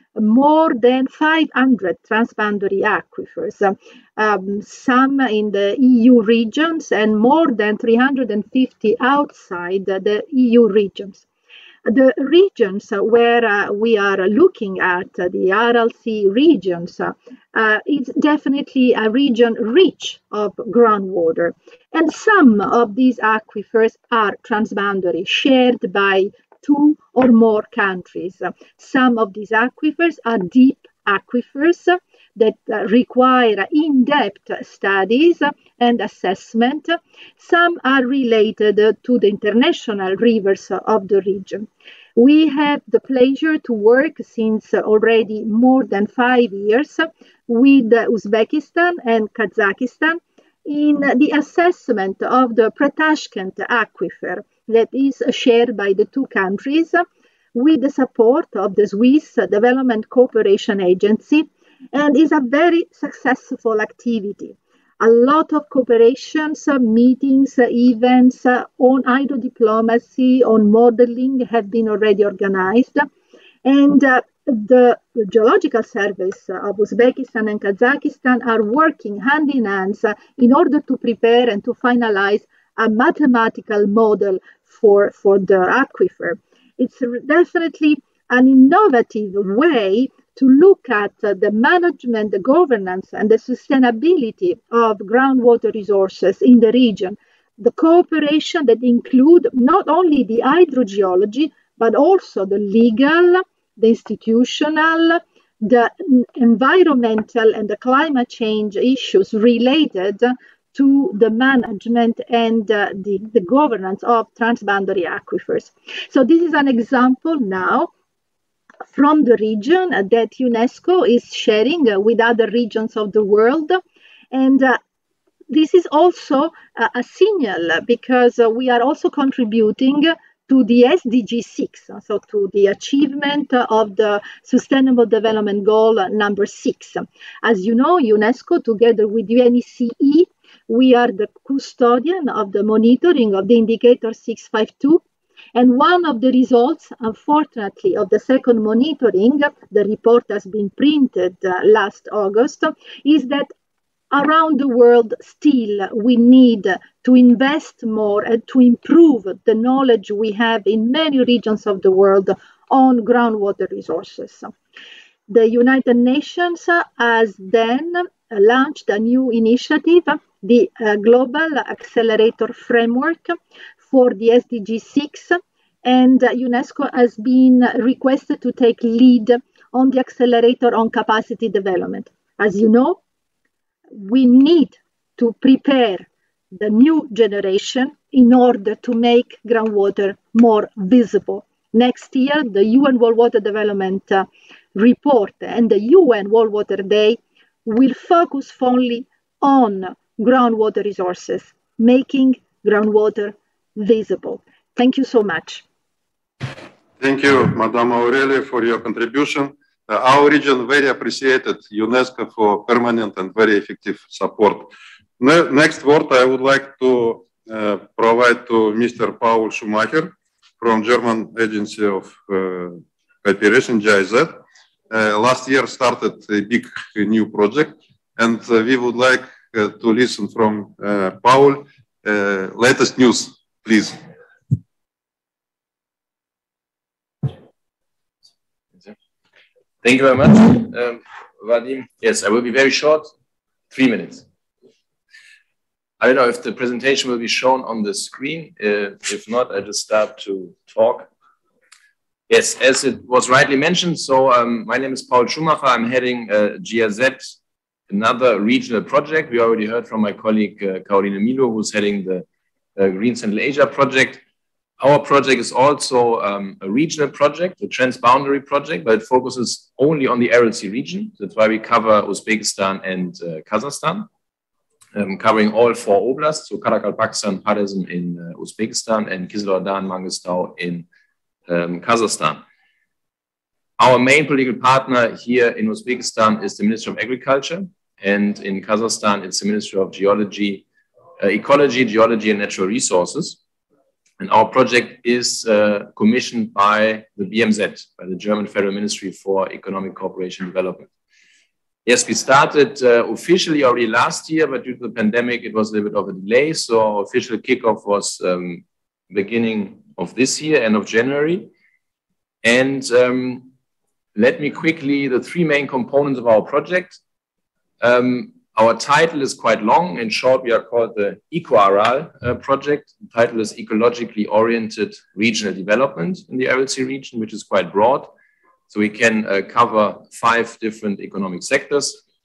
Speaker 12: more than five hundred transboundary aquifers, um, some in the E U regions and more than three hundred fifty outside the E U regions. The regions where uh, we are looking at, uh, the Aral Sea regions, uh, uh, is definitely a region rich of groundwater. And some of these aquifers are transboundary, shared by two or more countries. Some of these aquifers are deep aquifers that uh, require in-depth studies and assessment. Some are related uh, to the international rivers of the region. We have the pleasure to work since already more than five years with Uzbekistan and Kazakhstan in the assessment of the Pretashkent aquifer that is shared by the two countries with the support of the Swiss Development Cooperation Agency, and is a very successful activity. A lot of cooperations, uh, meetings, uh, events uh, on hydrodiplomacy, on modeling have been already organized. And uh, the Geological Service of Uzbekistan and Kazakhstan are working hand in hand uh, in order to prepare and to finalize a mathematical model for, for the aquifer. It's definitely an innovative way to look at uh, the management, the governance, and the sustainability of groundwater resources in the region. The cooperation that include not only the hydrogeology, but also the legal, the institutional, the environmental and the climate change issues related to the management and uh, the, the governance of transboundary aquifers. So this is an example now from the region uh, that UNESCO is sharing uh, with other regions of the world. And uh, this is also uh, a signal because uh, we are also contributing to the S D G six, so to the achievement of the Sustainable Development Goal number six. As you know, UNESCO, together with U N E C E, we are the custodian of the monitoring of the indicator six five two. And one of the results, unfortunately, of the second monitoring, the report has been printed uh, last August, is that around the world still we need to invest more and to improve the knowledge we have in many regions of the world on groundwater resources. The United Nations has then launched a new initiative, the uh, Global Accelerator Framework for the S D G six, and uh, UNESCO has been requested to take lead on the accelerator on capacity development. As you know, we need to prepare the new generation in order to make groundwater more visible. Next year, the U N World Water Development uh, Report and the U N World Water Day will focus only on groundwater resources, making groundwater visible. Thank you so much.
Speaker 1: Thank you, Madam Aurelia, for your contribution. Uh, our region very appreciated UNESCO for permanent and very effective support. Ne next word I would like to uh, provide to Mister Paul Schumacher from German Agency of uh, Cooperation, G I Z. Uh, last year started a big uh, new project, and uh, we would like uh, to listen from uh, Paul uh, latest news, please.
Speaker 13: Thank you very much, um, Vadim. Yes, I will be very short, three minutes. I don't know if the presentation will be shown on the screen. Uh, if not, I just start to talk. Yes, as it was rightly mentioned, so um, my name is Paul Schumacher. I'm heading uh, G I Z, another regional project. We already heard from my colleague, uh, Caroline Milo, who's heading the uh, Green Central Asia project. Our project is also um, a regional project, a transboundary project, but it focuses only on the Aral Sea region. That's why we cover Uzbekistan and uh, Kazakhstan, um, covering all four oblasts, so Karakalpakstan, Padesan in uh, Uzbekistan, and Kizilordan, Mangistau in um, Kazakhstan. Our main political partner here in Uzbekistan is the Ministry of Agriculture, and in Kazakhstan, it's the Ministry of Geology, uh, Ecology, Geology, and Natural Resources. And our project is uh, commissioned by the B M Z, by the German Federal Ministry for Economic Cooperation and Development. Yes, we started uh, officially already last year, but due to the pandemic, it was a little bit of a delay. So our official kickoff was um, beginning of this year, end of January. And um, let me quickly, the three main components of our project. Um, Our title is quite long. In short, we are called the EcoAral uh, project. The title is Ecologically Oriented Regional Development in the Aral Sea region, which is quite broad. So we can uh, cover five different economic sectors,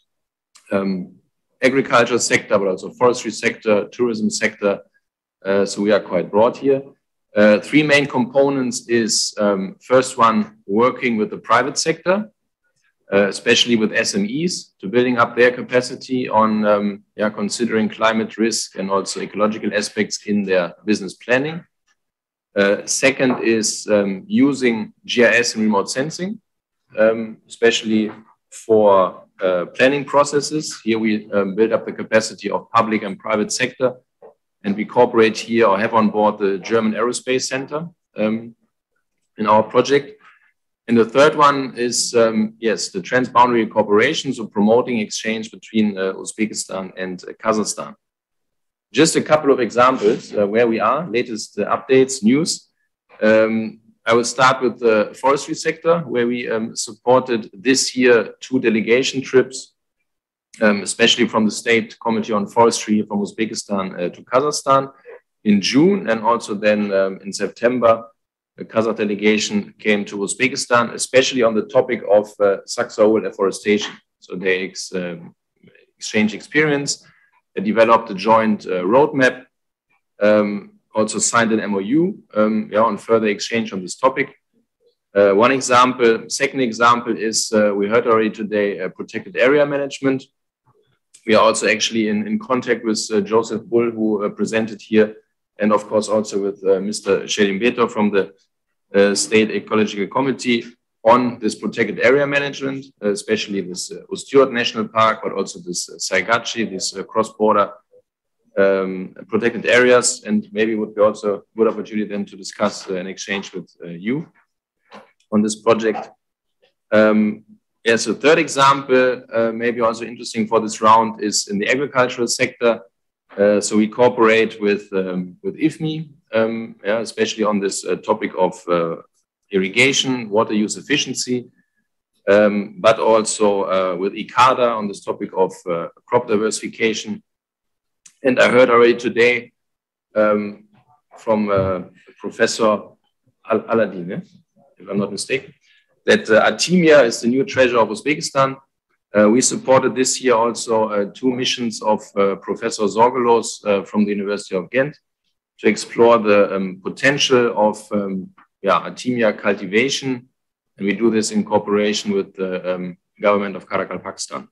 Speaker 13: um, agriculture sector, but also forestry sector, tourism sector. Uh, so we are quite broad here. Uh, three main components is um, first one, working with the private sector, Uh, especially with S M Es, to building up their capacity on um, yeah, considering climate risk and also ecological aspects in their business planning. Uh, second is um, using G I S and remote sensing, um, especially for uh, planning processes. Here we um, build up the capacity of public and private sector, and we cooperate here or have on board the German Aerospace Center um, in our project. And the third one is, um, yes, the transboundary cooperation, so promoting exchange between uh, Uzbekistan and uh, Kazakhstan. Just a couple of examples uh, where we are, latest uh, updates, news. Um, I will start with the forestry sector, where we um, supported this year two delegation trips, um, especially from the State Committee on Forestry from Uzbekistan uh, to Kazakhstan in June, and also then um, in September the Kazakh delegation came to Uzbekistan, especially on the topic of uh, Saksa oil afforestation. So they ex, um, exchanged experience, they developed a joint uh, roadmap, um, also signed an M O U um, yeah, on further exchange on this topic. Uh, one example, second example is, uh, we heard already today, uh, protected area management. We are also actually in, in contact with uh, Joseph Bull, who uh, presented here, and of course also with uh, Mister Shelimbeto from the uh, State Ecological Committee on this protected area management, uh, especially this uh, Ustyurt National Park, but also this uh, Saigachi, these uh, cross-border um, protected areas, and maybe would be also a good opportunity then to discuss uh, an exchange with uh, you on this project. Um, yes, a third example, uh, maybe also interesting for this round, is in the agricultural sector. Uh, so we cooperate with, um, with I F M I, um, yeah, especially on this uh, topic of uh, irrigation, water use efficiency, um, but also uh, with I C A D A on this topic of uh, crop diversification. And I heard already today um, from uh, Professor Al Aladdin, eh? if I'm not mistaken, that uh, Artemia is the new treasure of Uzbekistan. Uh, we supported this year also uh, two missions of uh, Professor Zorgelos uh, from the University of Ghent to explore the um, potential of um, yeah, Artemia cultivation. And we do this in cooperation with the um, government of Karakal, Pakistan.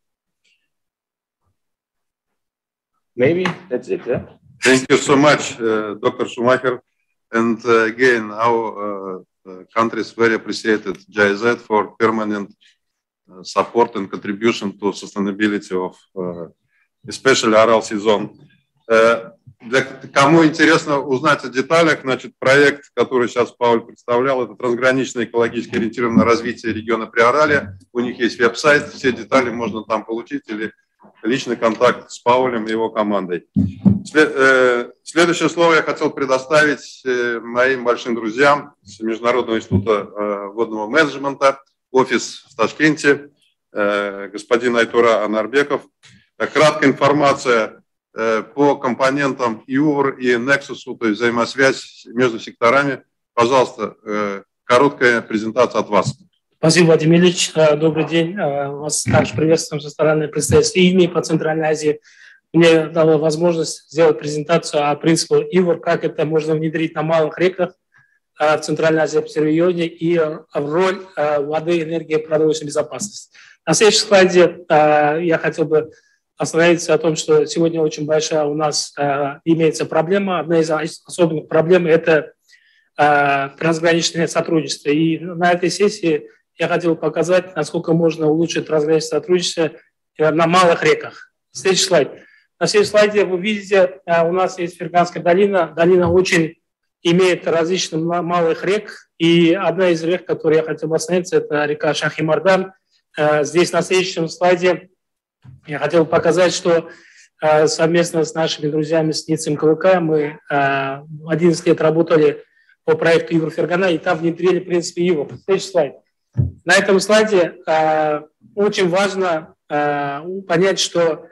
Speaker 13: Maybe that's it, yeah?
Speaker 1: Thank you so much, uh, Doctor Schumacher. And uh, again, our uh, Uh, countries very appreciated G I Z for permanent uh, support and contribution to sustainability of uh, especially Aral season. Uh, для кому интересно узнать о деталях, значит, проект, который сейчас Пауль представлял, это трансграничное экологически ориентированное развитие региона Приоралья. У них есть веб-сайт, все детали можно там получить или личный контакт с Паулем и его командой. Следующее слово я хотел предоставить моим большим друзьям с Международного института водного менеджмента, офис в Ташкенте, господин Айтура Анарбеков. Краткая информация по компонентам ИУР и Nexus, то есть взаимосвязь между секторами. Пожалуйста, короткая презентация от вас.
Speaker 14: Спасибо, Владимир Ильич. Добрый день. Вас также приветствуем со стороны представительства И М И по Центральной Азии. Мне дала возможность сделать презентацию о принципе ИВОР, как это можно внедрить на малых реках в Центральной Азии регионе и роль воды, энергии, продовольственной безопасности. На следующем слайде я хотел бы остановиться о том, что сегодня очень большая у нас имеется проблема. Одна из особенных проблем – это трансграничное сотрудничество. И на этой сессии я хотел показать, насколько можно улучшить трансграничное сотрудничество на малых реках. Следующий слайд. На следующем слайде вы видите, у нас есть Ферганская долина. Долина очень имеет различных малых рек. И одна из рек, которой я хотел бы остановиться, это река Шах-и-Мардан. Здесь на следующем слайде я хотел показать, что совместно с нашими друзьями с НИЦ МКВК мы одиннадцать лет работали по проекту Ивр-Фергана, и там внедрили принцип ИВОР. Следующий слайд. На этом слайде э, очень важно э, понять, что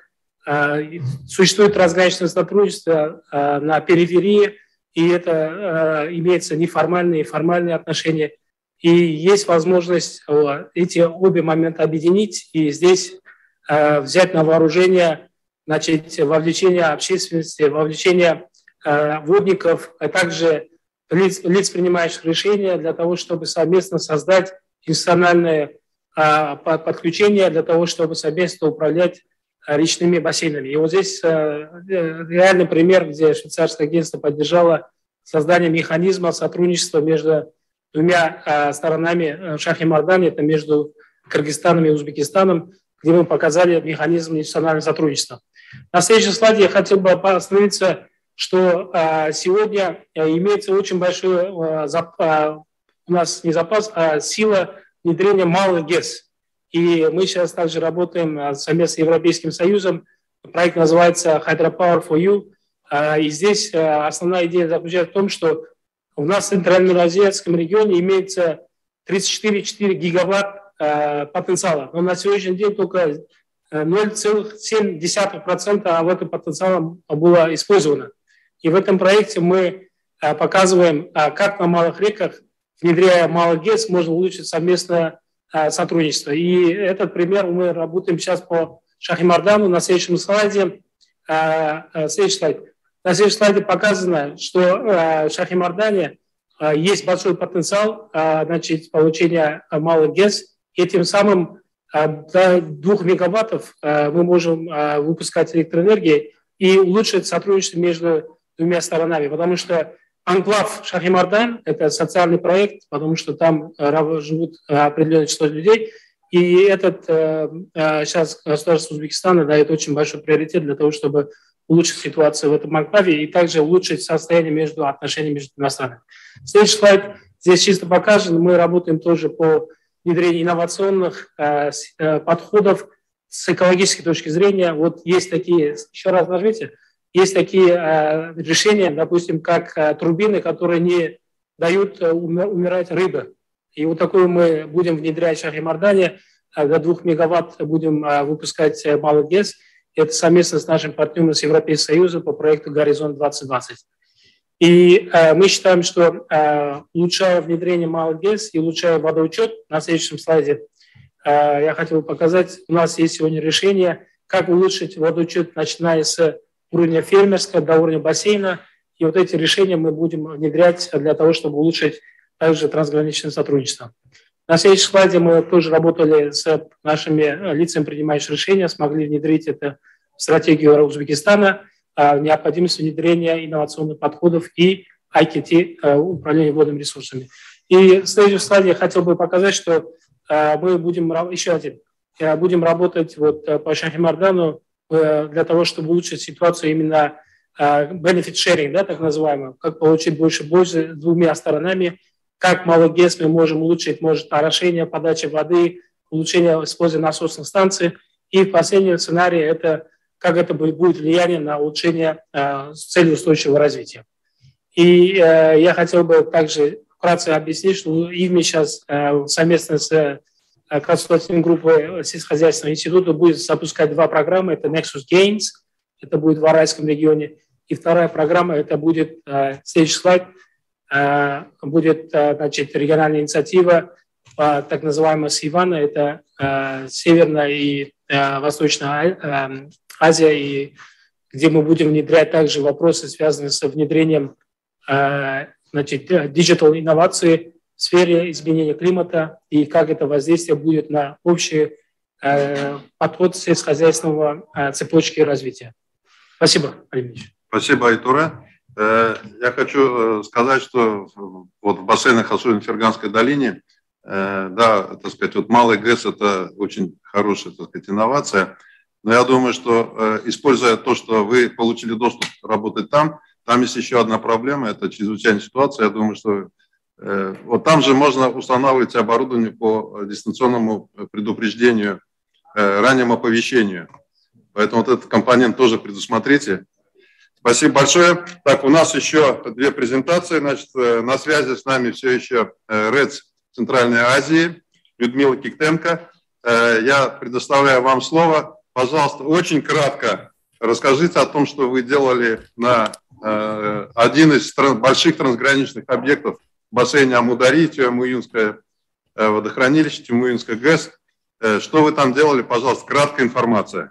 Speaker 14: э, существует трансграничное сотрудничество э, на периферии, и это э, имеется неформальные и формальные отношения. И есть возможность э, эти обе момента объединить, и здесь э, взять на вооружение, значит, вовлечение общественности, вовлечение э, водников, а также лиц, лиц, принимающих решения, для того, чтобы совместно создать институциональное а, подключение, для того, чтобы совместно управлять а, речными бассейнами. И вот здесь а, реальный пример, где швейцарское агентство поддержало создание механизма сотрудничества между двумя а, сторонами Шах-и-Мардан, это между Кыргызстаном и Узбекистаном, где мы показали механизм институционального сотрудничества. На следующем слайде я хотел бы остановиться, что а, сегодня имеется очень большой а, зап, а, у нас не запас, а сила внедрения малых ГЭС. И мы сейчас также работаем совместно с Европейским Союзом. Проект называется Hydropower for You. А, и здесь а, основная идея заключается в том, что у нас в Центральноазиатском регионе имеется тридцать четыре целых четыре гигаватт а, потенциала. Но на сегодняшний день только ноль целых семь десятых процента в этом потенциале было использовано. И в этом проекте мы показываем, как на малых реках внедряя малый ГЭС, можно улучшить совместное сотрудничество. И этот пример мы работаем сейчас по Шахимардану на следующем слайде. Следующий слайд. На следующем слайде показано, что в Шахимардане есть большой потенциал, значит, получения малых ГЭС, и тем самым до двух мегаваттов мы можем выпускать электроэнергии и улучшить сотрудничество между двумя сторонами, потому что анклав Шахимардан – это социальный проект, потому что там живут определенное число людей, и этот сейчас государство Узбекистана дает очень большой приоритет для того, чтобы улучшить ситуацию в этом анклаве и также улучшить состояние между отношениями между двумя странами. Следующий слайд здесь чисто покажен. Мы работаем тоже по внедрению инновационных э, э, подходов с экологической точки зрения. Вот есть такие, еще раз нажмите, есть такие э, решения, допустим, как э, турбины, которые не дают э, умирать рыбы. И вот такое мы будем внедрять в Шахимардане. Э, до двух мегаватт будем э, выпускать э, малый ГЭС. Это совместно с нашим партнером с Европейским Союзом по проекту «Горизонт двадцать двадцать». И э, мы считаем, что э, улучшая внедрение малых ГЭС и улучшая водоучет, на следующем слайде э, я хотел показать, у нас есть сегодня решение, как улучшить водоучет, начиная с уровня фермерского до уровня бассейна. И вот эти решения мы будем внедрять для того, чтобы улучшить также трансграничное сотрудничество. На следующем слайде мы тоже работали с нашими лицами, принимающими решения, смогли внедрить это в стратегию Узбекистана, необходимость внедрения инновационных подходов и ай кей ти, управления водными ресурсами. И в следующем слайде я хотел бы показать, что мы будем, еще один, будем работать вот по Шахимардану для того, чтобы улучшить ситуацию именно benefit sharing, да, так называемую, как получить больше пользы двумя сторонами, как малый ГЭС мы можем улучшить, может, орошение, подача воды, улучшение использования насосных станций. И в последнем сценарии это как это будет влияние на улучшение э, целей устойчивого развития. И э, я хотел бы также вкратце объяснить, что ИВМИ сейчас э, совместно с э, консультативной группой сельскохозяйственного института будет запускать два программы. Это Nexus Gains, это будет в Аральском регионе. И вторая программа, это будет, э, следующий слайд, э, будет э, значит, региональная инициатива, э, так называемая СИВАНа, это э, Северная и э, Восточная э, Азия, и где мы будем внедрять также вопросы, связанные с внедрением э, значит, digital инноваций в сфере изменения климата и как это воздействие будет на общий э, подход сельскохозяйственного э, цепочки развития. Спасибо, Алим Ильич.
Speaker 1: Спасибо, Айтуре. Э, я хочу сказать, что вот в бассейнах, особенно в Ферганской долине, э, да, так сказать, вот малый ГЭС – это очень хорошая, так сказать, инновация. Но я думаю, что, э, используя то, что вы получили доступ работать там, там есть еще одна проблема, это чрезвычайная ситуация. Я думаю, что э, вот там же можно устанавливать оборудование по дистанционному предупреждению, э, раннему оповещению. Поэтому вот этот компонент тоже предусмотрите. Спасибо большое. Так, у нас еще две презентации. Значит, э, на связи с нами все еще э, РЭЦ Центральной Азии, Людмила Киктенко. Э, я предоставляю вам слово. Пожалуйста, очень кратко расскажите о том, что вы делали на э, один из тран- больших трансграничных объектов в бассейне Амудари, Тюмуинское э, водохранилище, Тюмуинское ГЭС. Э, что вы там делали, пожалуйста, краткая информация.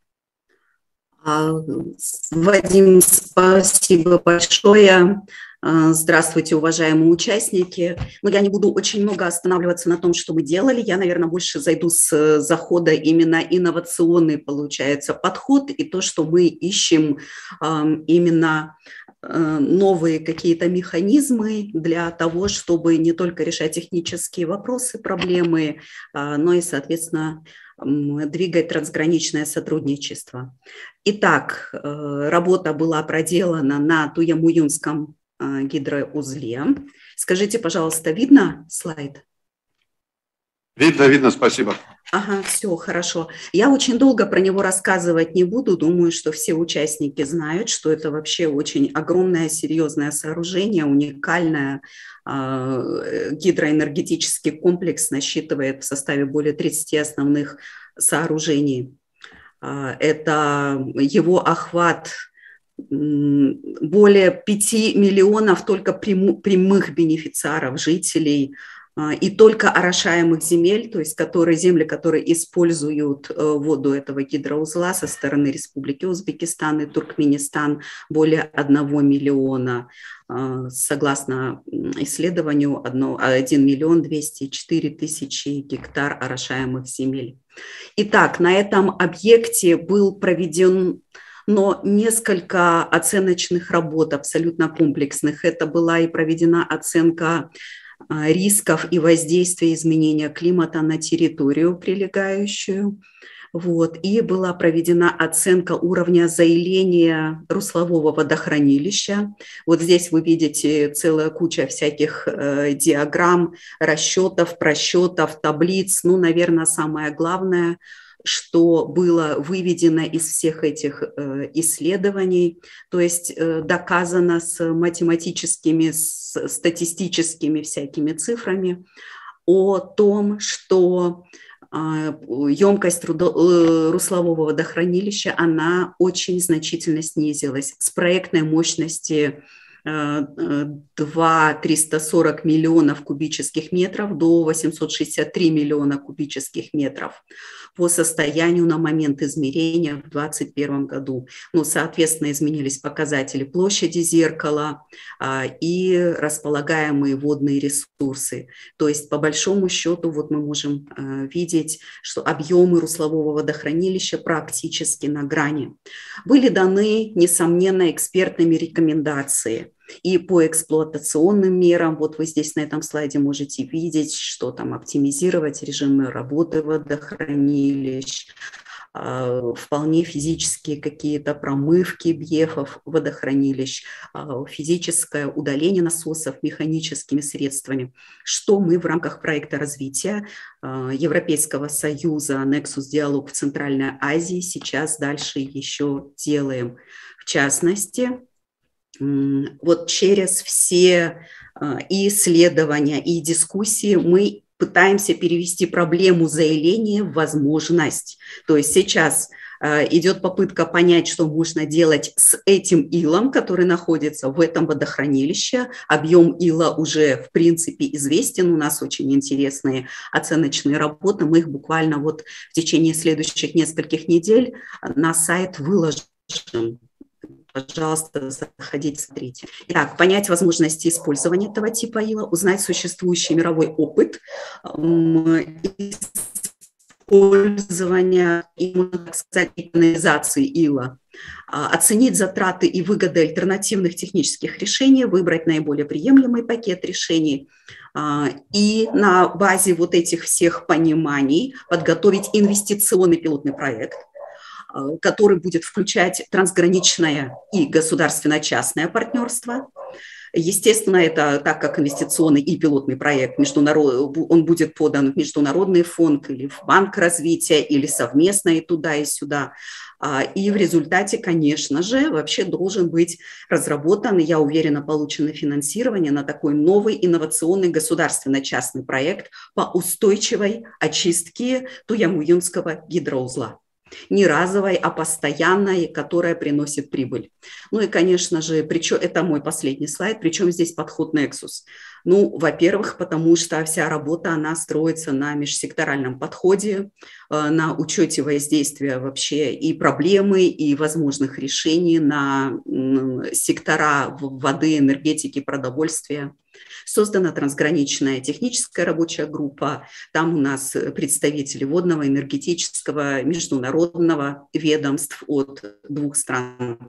Speaker 15: Вадим, спасибо большое. Здравствуйте, уважаемые участники. Ну, я не буду очень много останавливаться на том, что мы делали. Я, наверное, больше зайду с захода именно инновационный, получается, подход и то, что мы ищем именно новые какие-то механизмы для того, чтобы не только решать технические вопросы, проблемы, но и, соответственно, двигать трансграничное сотрудничество. Итак, работа была проделана на Туямуюнском гидроузле. Скажите, пожалуйста, видно слайд?
Speaker 1: Видно, видно, спасибо.
Speaker 15: Ага, все, хорошо. Я очень долго про него рассказывать не буду. Думаю, что все участники знают, что это вообще очень огромное, серьезное сооружение, уникальное. Гидроэнергетический комплекс насчитывает в составе более тридцати основных сооружений. Это его охват более пяти миллионов только прямых бенефициаров, жителей, и только орошаемых земель, то есть которые, земли, которые используют воду этого гидроузла со стороны Республики Узбекистан и Туркменистан, более одного миллиона. Согласно исследованию, один миллион двести четыре тысячи гектар орошаемых земель. Итак, на этом объекте был проведен но несколько оценочных работ, абсолютно комплексных. Это была и проведена оценка рисков и воздействия изменения климата на территорию прилегающую. Вот. И была проведена оценка уровня заиления руслового водохранилища. Вот здесь вы видите целая куча всяких э, диаграмм, расчетов, просчетов, таблиц. Ну, наверное, самое главное, что было выведено из всех этих э, исследований, то есть э, доказано с математическими, с статистическими всякими цифрами о том, что э, емкость трудо, э, руслового водохранилища, она очень значительно снизилась с проектной мощности два триста сорок миллионов кубических метров до восемьсот шестьдесят три миллиона кубических метров по состоянию на момент измерения в двадцать первом году. Ну, соответственно, изменились показатели площади зеркала а, и располагаемые водные ресурсы. То есть, по большому счету, вот мы можем а, видеть, что объемы руслового водохранилища практически на грани. Были даны, несомненно, экспертными рекомендации и по эксплуатационным мерам. Вот вы здесь на этом слайде можете видеть, что там оптимизировать режимы работы водохранилищ, вполне физические какие-то промывки бьефов водохранилищ, физическое удаление насосов механическими средствами. Что мы в рамках проекта развития Европейского Союза Nexus Диалог в Центральной Азии сейчас дальше еще делаем. В частности, вот через все и исследования, и дискуссии мы пытаемся перевести проблему заиления в возможность. То есть сейчас идет попытка понять, что можно делать с этим илом, который находится в этом водохранилище. Объем ила уже, в принципе, известен. У нас очень интересные оценочные работы. Мы их буквально вот в течение следующих нескольких недель на сайт выложим. Пожалуйста, заходите, смотрите. Итак, понять возможности использования этого типа ила, узнать существующий мировой опыт использования, так сказать, канализации ила, оценить затраты и выгоды альтернативных технических решений, выбрать наиболее приемлемый пакет решений и на базе вот этих всех пониманий подготовить инвестиционный пилотный проект, который будет включать трансграничное и государственно-частное партнерство. Естественно, это так как инвестиционный и пилотный проект, международ... он будет подан в Международный фонд или в Банк развития, или совместно и туда, и сюда. И в результате, конечно же, вообще должен быть разработан, я уверена, получено финансирование на такой новый инновационный государственно-частный проект по устойчивой очистке Туямуюнского гидроузла. Не разовой, а постоянной, которая приносит прибыль. Ну и, конечно же, причем, это мой последний слайд, причем здесь подход Nexus. Ну, во-первых, потому что вся работа, она строится на межсекторальном подходе, на учете воздействия вообще и проблемы, и возможных решений на сектора воды, энергетики, продовольствия. Создана трансграничная техническая рабочая группа. Там у нас представители водного, энергетического, международного ведомств от двух стран.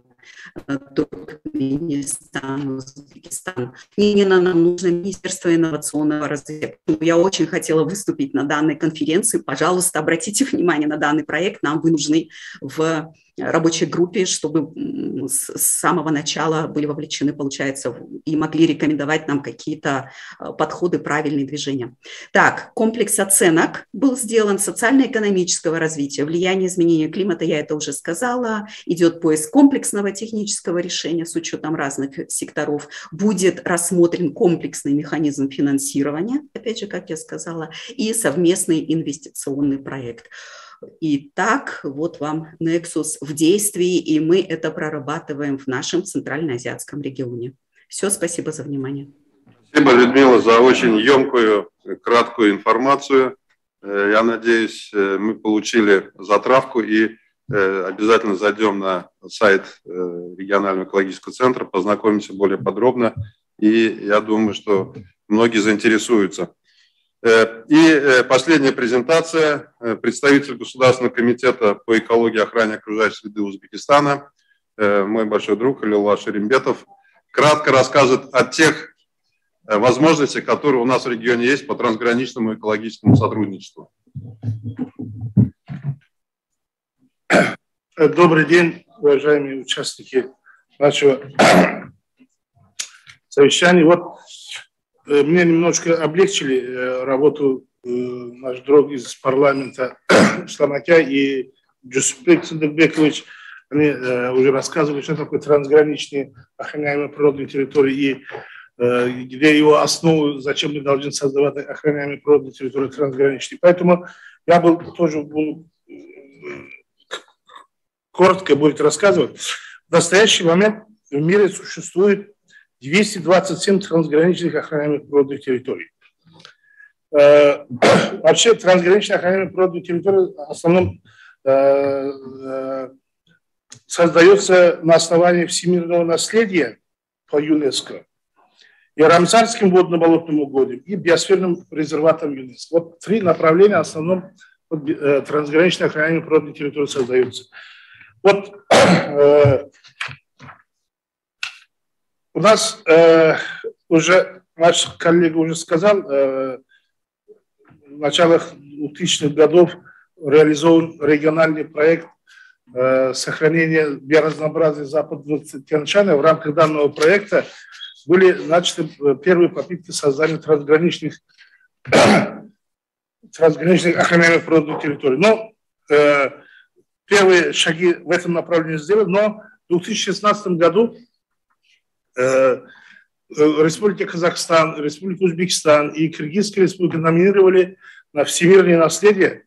Speaker 15: Туркменистан, Узбекистан. Не нам нужно Министерство инновационного развития. Я очень хотела выступить на данной конференции. Пожалуйста, обратите внимание на данный проект. Нам вы нужны в рабочей группе, чтобы с самого начала были вовлечены, получается, и могли рекомендовать нам какие-то подходы, правильные движения. Так, комплекс оценок был сделан социально-экономического развития, влияние изменения климата, я это уже сказала, идет поиск комплексного технического решения с учетом разных секторов, будет рассмотрен комплексный механизм финансирования, опять же, как я сказала, и совместный инвестиционный проект. Итак, вот вам Nexus в действии, и мы это прорабатываем в нашем центральноазиатском регионе. Все, спасибо за внимание.
Speaker 1: Спасибо, Людмила, за очень емкую, краткую информацию. Я надеюсь, мы получили затравку и обязательно зайдем на сайт регионального экологического центра, познакомимся более подробно, и я думаю, что многие заинтересуются. И последняя презентация. Представитель Государственного комитета по экологии и охране окружающей среды Узбекистана, мой большой друг Халилулла Шерембетов, кратко расскажет о тех возможностях, которые у нас в регионе есть по трансграничному экологическому сотрудничеству.
Speaker 16: Добрый день, уважаемые участники нашего совещания. Вот мне немножко облегчили работу наш друг из парламента Шланакя и Джусупбек Сындыкбекович. Они уже рассказывали, что такое трансграничные охраняемые природные территории и где его основу, зачем мы должны создавать охраняемые природные территории трансграничные. Поэтому я был тоже буду коротко будет рассказывать. В настоящий момент в мире существует двести двадцать семь трансграничных охраняемых природных территорий. Вообще трансграничные охраняемые природные территории в основном создается на основании всемирного наследия по ЮНЕСКО и Рамсарским водно-болотным угодьям и биосферным резерватом ЮНЕСКО. Вот три направления в основном трансграничные охраняемые природные территории создаются. Вот э, у нас э, уже наш коллега уже сказал, э, в началах двухтысячных годов реализован региональный проект э, сохранения биоразнообразия Западного Тянь-Шаня. В рамках данного проекта были начаты первые попытки создания трансграничных, трансграничных охраняемых природных территорий. Но э, первые шаги в этом направлении сделаны, но в две тысячи шестнадцатом году э, Республика Казахстан, Республика Узбекистан и Киргизская республика номинировали на всемирное наследие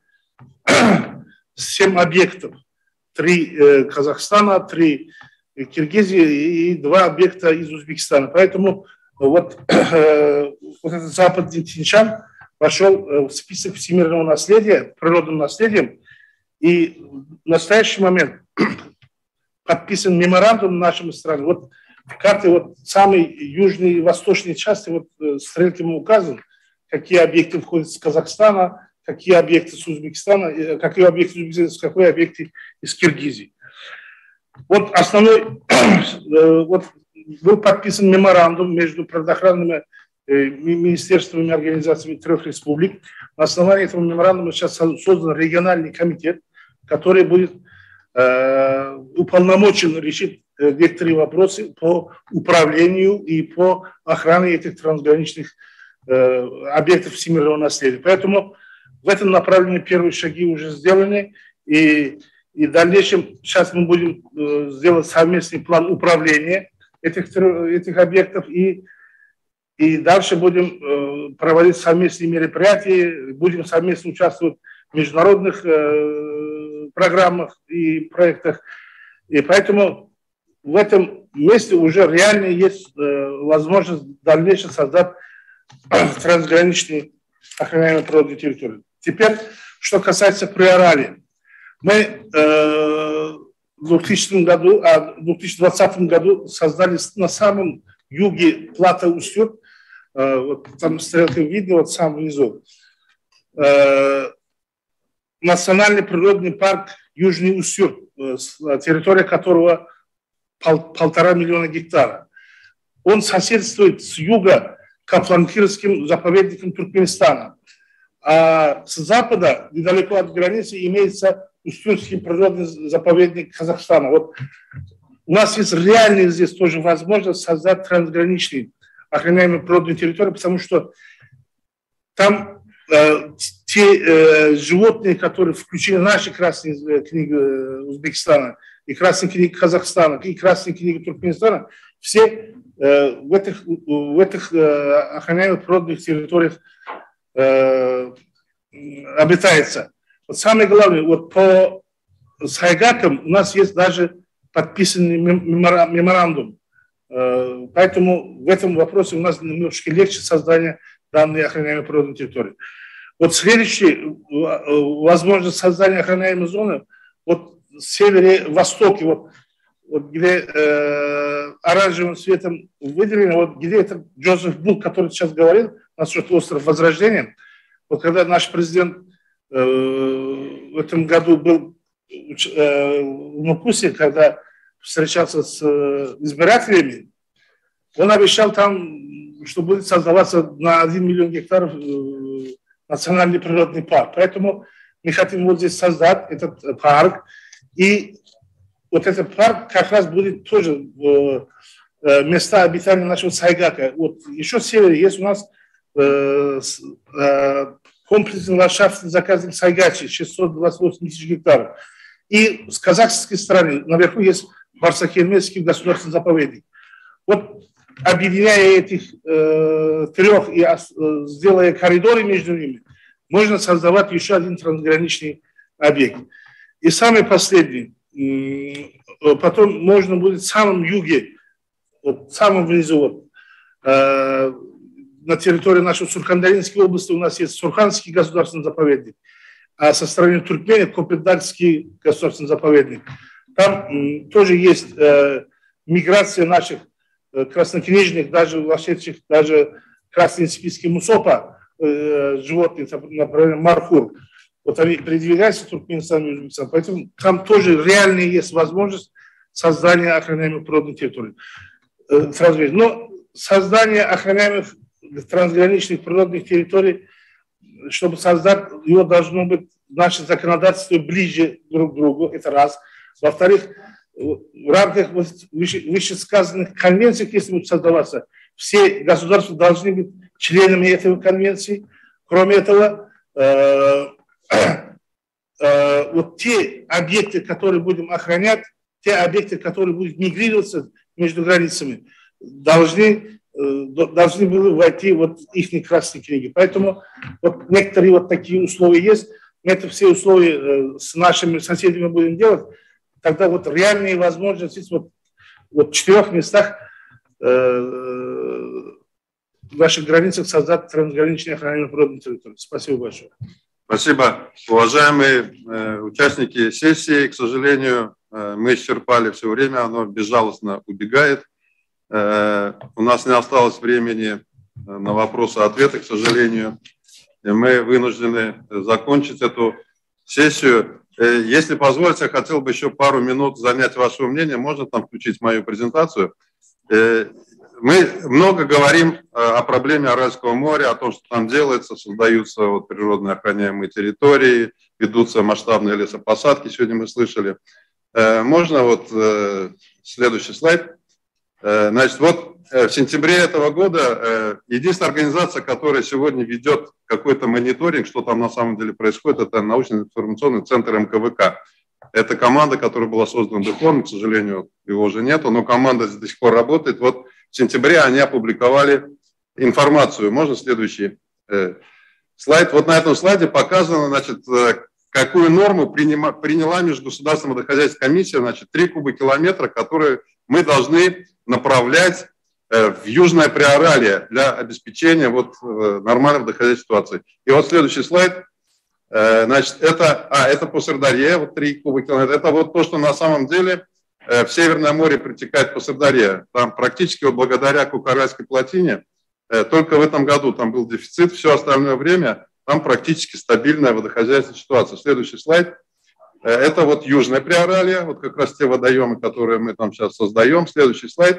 Speaker 16: семь объектов. Три э, Казахстана, три Киргизии и два объекта из Узбекистана. Поэтому вот, э, вот этот Западный Тянь-Шань вошел в список всемирного наследия, природным наследием. И в настоящий момент подписан меморандум нашими странами. Вот в карте вот самой южной и восточной части вот стрелками указан, какие объекты входят из Казахстана, какие объекты с Узбекистана, какие объекты из Узбекистана, какие объекты из Киргизии. Вот основной, вот был подписан меморандум между природоохранными министерствами и организациями трех республик. На основании этого меморандума сейчас создан региональный комитет, который будет э, уполномочен решить некоторые вопросы по управлению и по охране этих трансграничных э, объектов всемирного наследия. Поэтому в этом направлении первые шаги уже сделаны, и, и в дальнейшем сейчас мы будем э, сделать совместный план управления этих, этих объектов, и, и дальше будем э, проводить совместные мероприятия, будем совместно участвовать в международных э, программах и проектах. И поэтому в этом месте уже реально есть э, возможность в дальнейшем создать трансграничные охраняемые природные территории. Теперь, что касается Приорали. Мы э, в двухтысячном году, а в две тысячи двадцатом году создали на самом юге плато Устюг, э, вот там стрелка видно, вот сам внизу, э, национальный природный парк Южный Устюг, территория которого пол, полтора миллиона гектара. Он соседствует с юга Капланкирским заповедником Туркменистана. А с запада, недалеко от границы, имеется Устюгский природный заповедник Казахстана. Вот у нас есть реальная здесь тоже возможность создать трансграничные охраняемые природные территории, потому что там э, те э, животные, которые включены в наши красные книги Узбекистана, и красные книги Казахстана, и красные книги Туркменистана, все э, в этих, в этих э, охраняемых природных территориях э, обитается. Вот самое главное, вот по Сайгакам у нас есть даже подписанный меморандум. Поэтому в этом вопросе у нас немножко легче создание данной охраняемой природной территории. Вот следующий возможность создания охраняемой зоны, вот в севере-востоке, вот, вот где э, оранжевым цветом выделено, вот где это Джозеф Булл, который сейчас говорил насчет острова Возрождения. Вот когда наш президент э, в этом году был э, в Макусе, когда встречался с э, избирателями, он обещал там, что будет создаваться на один миллион гектаров э, национальный природный парк. Поэтому мы хотим вот здесь создать этот парк. И вот этот парк как раз будет тоже э, э, места обитания нашего Сайгака. Вот еще с севера есть у нас э, э, комплексный ландшафтный заказник Сайгачи, шестьсот двадцать восемь тысяч гектаров. И с казахской стороны наверху есть Барсакельмецкий государственный заповедник. Вот объединяя этих э, трех и э, сделая коридоры между ними, можно создавать еще один трансграничный объект. И самый последний, э, потом можно будет в самом юге, вот, в самом внизу, вот, э, на территории нашей Сурхандаринской области у нас есть Сурханский государственный заповедник, а со стороны Туркмении Копендагский государственный заповедник. Там м, тоже есть э, миграция наших краснокнижных, даже вошедших, даже красные списки Мусопа, э, животных, например, Мархур. Вот они передвигаются в Туркменистан и Узбекистан. Поэтому там тоже реальная есть возможность создания охраняемых природных территорий. Э, Но создание охраняемых трансграничных природных территорий, чтобы создать, его должно быть наше законодательство ближе друг к другу, это раз. Во-вторых, в рамках вышесказанных конвенций, если будут создаваться, все государства должны быть членами этой конвенции. Кроме этого, э, э, вот те объекты, которые будем охранять, те объекты, которые будут мигрироваться между границами, должны, э, должны были войти вот их красные книги. Поэтому вот некоторые вот такие условия есть. Мы это все условия э, с нашими соседями будем делать. Тогда вот реальные возможности вот, вот в четырех местах э, в наших границах создать трансграничные охраняемые природные территории. Спасибо большое.
Speaker 1: Спасибо. Уважаемые э, участники сессии, к сожалению, э, мы исчерпали все время, оно безжалостно убегает. Э, у нас не осталось времени на вопросы-ответы, к сожалению. И мы вынуждены закончить эту сессию. Если позволите, я хотел бы еще пару минут занять ваше мнение. Можно там включить мою презентацию? Мы много говорим о проблеме Аральского моря, о том, что там делается, создаются вот природные охраняемые территории, ведутся масштабные лесопосадки, сегодня мы слышали. Можно вот следующий слайд? Значит, вот в сентябре этого года единственная организация, которая сегодня ведет какой-то мониторинг, что там на самом деле происходит, это научно-информационный центр эм ка вэ ка. Это команда, которая была создана Дыхоном, к сожалению, его уже нету, но команда до сих пор работает. Вот в сентябре они опубликовали информацию. Можно следующий слайд? Вот на этом слайде показано, значит, какую норму приняла, приняла Межгосударственная водохозяйственная комиссия, значит, три кубокилометра, которые мы должны направлять в Южное Приоралье для обеспечения вот нормальной водохозяйственной ситуации. И вот следующий слайд. Значит, это, а, это по Сырдарье, вот три кубокилометра. Это вот то, что на самом деле в Северное море притекает по Сырдарье. Там практически вот благодаря Кукаральской плотине только в этом году там был дефицит, все остальное время там практически стабильная водохозяйственная ситуация. Следующий слайд. Это вот Южное Приоралье, вот как раз те водоемы, которые мы там сейчас создаем. Следующий слайд.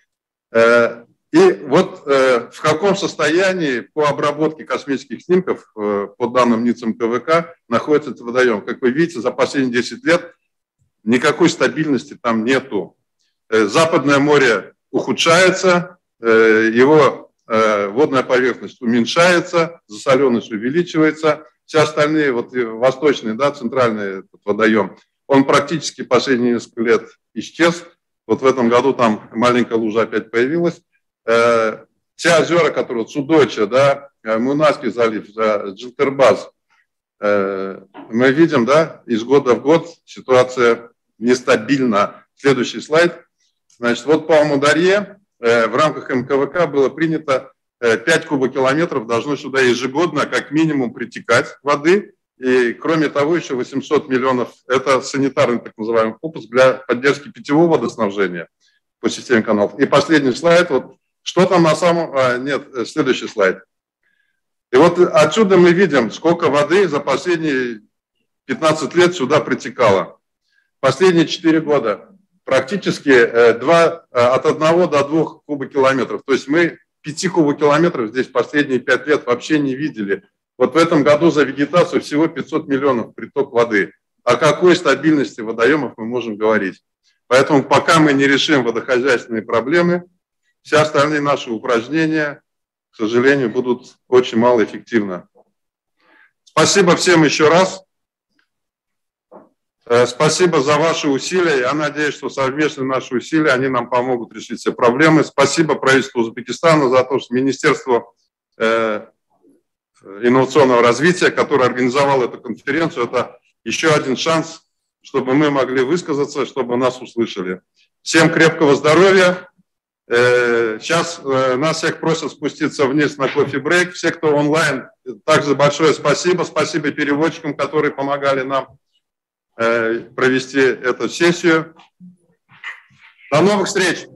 Speaker 1: И вот в каком состоянии по обработке космических снимков, по данным НИЦ эм ка вэ ка, находится этот водоем. Как вы видите, за последние десять лет никакой стабильности там нету. Западное море ухудшается, его водная поверхность уменьшается, засоленность увеличивается. Все остальные, вот восточный, да, центральный этот водоем, он практически последние несколько лет исчез. Вот в этом году там маленькая лужа опять появилась. Те озера, которые вот Судойча, да, Мунайский залив, Джилтербаз, Мы видим, да, из года в год ситуация нестабильна. Следующий слайд. Значит, вот по Амударье в рамках эм ка вэ ка было принято пять кубокилометров должно сюда ежегодно как минимум притекать воды. И кроме того, еще восемьсот миллионов – это санитарный так называемый фокус для поддержки питьевого водоснабжения по системе каналов. И последний слайд. Вот что там на самом… А, нет, следующий слайд. И вот отсюда мы видим, сколько воды за последние пятнадцать лет сюда притекало. Последние четыре года практически два, от одного до двух кубокилометров. То есть мы пяти кубокилометров здесь последние пять лет вообще не видели. Вот в этом году за вегетацию всего пятьсот миллионов приток воды. О какой стабильности водоемов мы можем говорить? Поэтому пока мы не решим водохозяйственные проблемы, все остальные наши упражнения, к сожалению, будут очень малоэффективны. Спасибо всем еще раз. Спасибо за ваши усилия. Я надеюсь, что совместные наши усилия, они нам помогут решить все проблемы. Спасибо правительству Узбекистана за то, что Министерство э, инновационного развития, которое организовало эту конференцию, это еще один шанс, чтобы мы могли высказаться, чтобы нас услышали. Всем крепкого здоровья. Э, сейчас э, нас всех просят спуститься вниз на кофе-брейк. Все, кто онлайн, также большое спасибо. Спасибо переводчикам, которые помогали нам провести эту сессию. До новых встреч!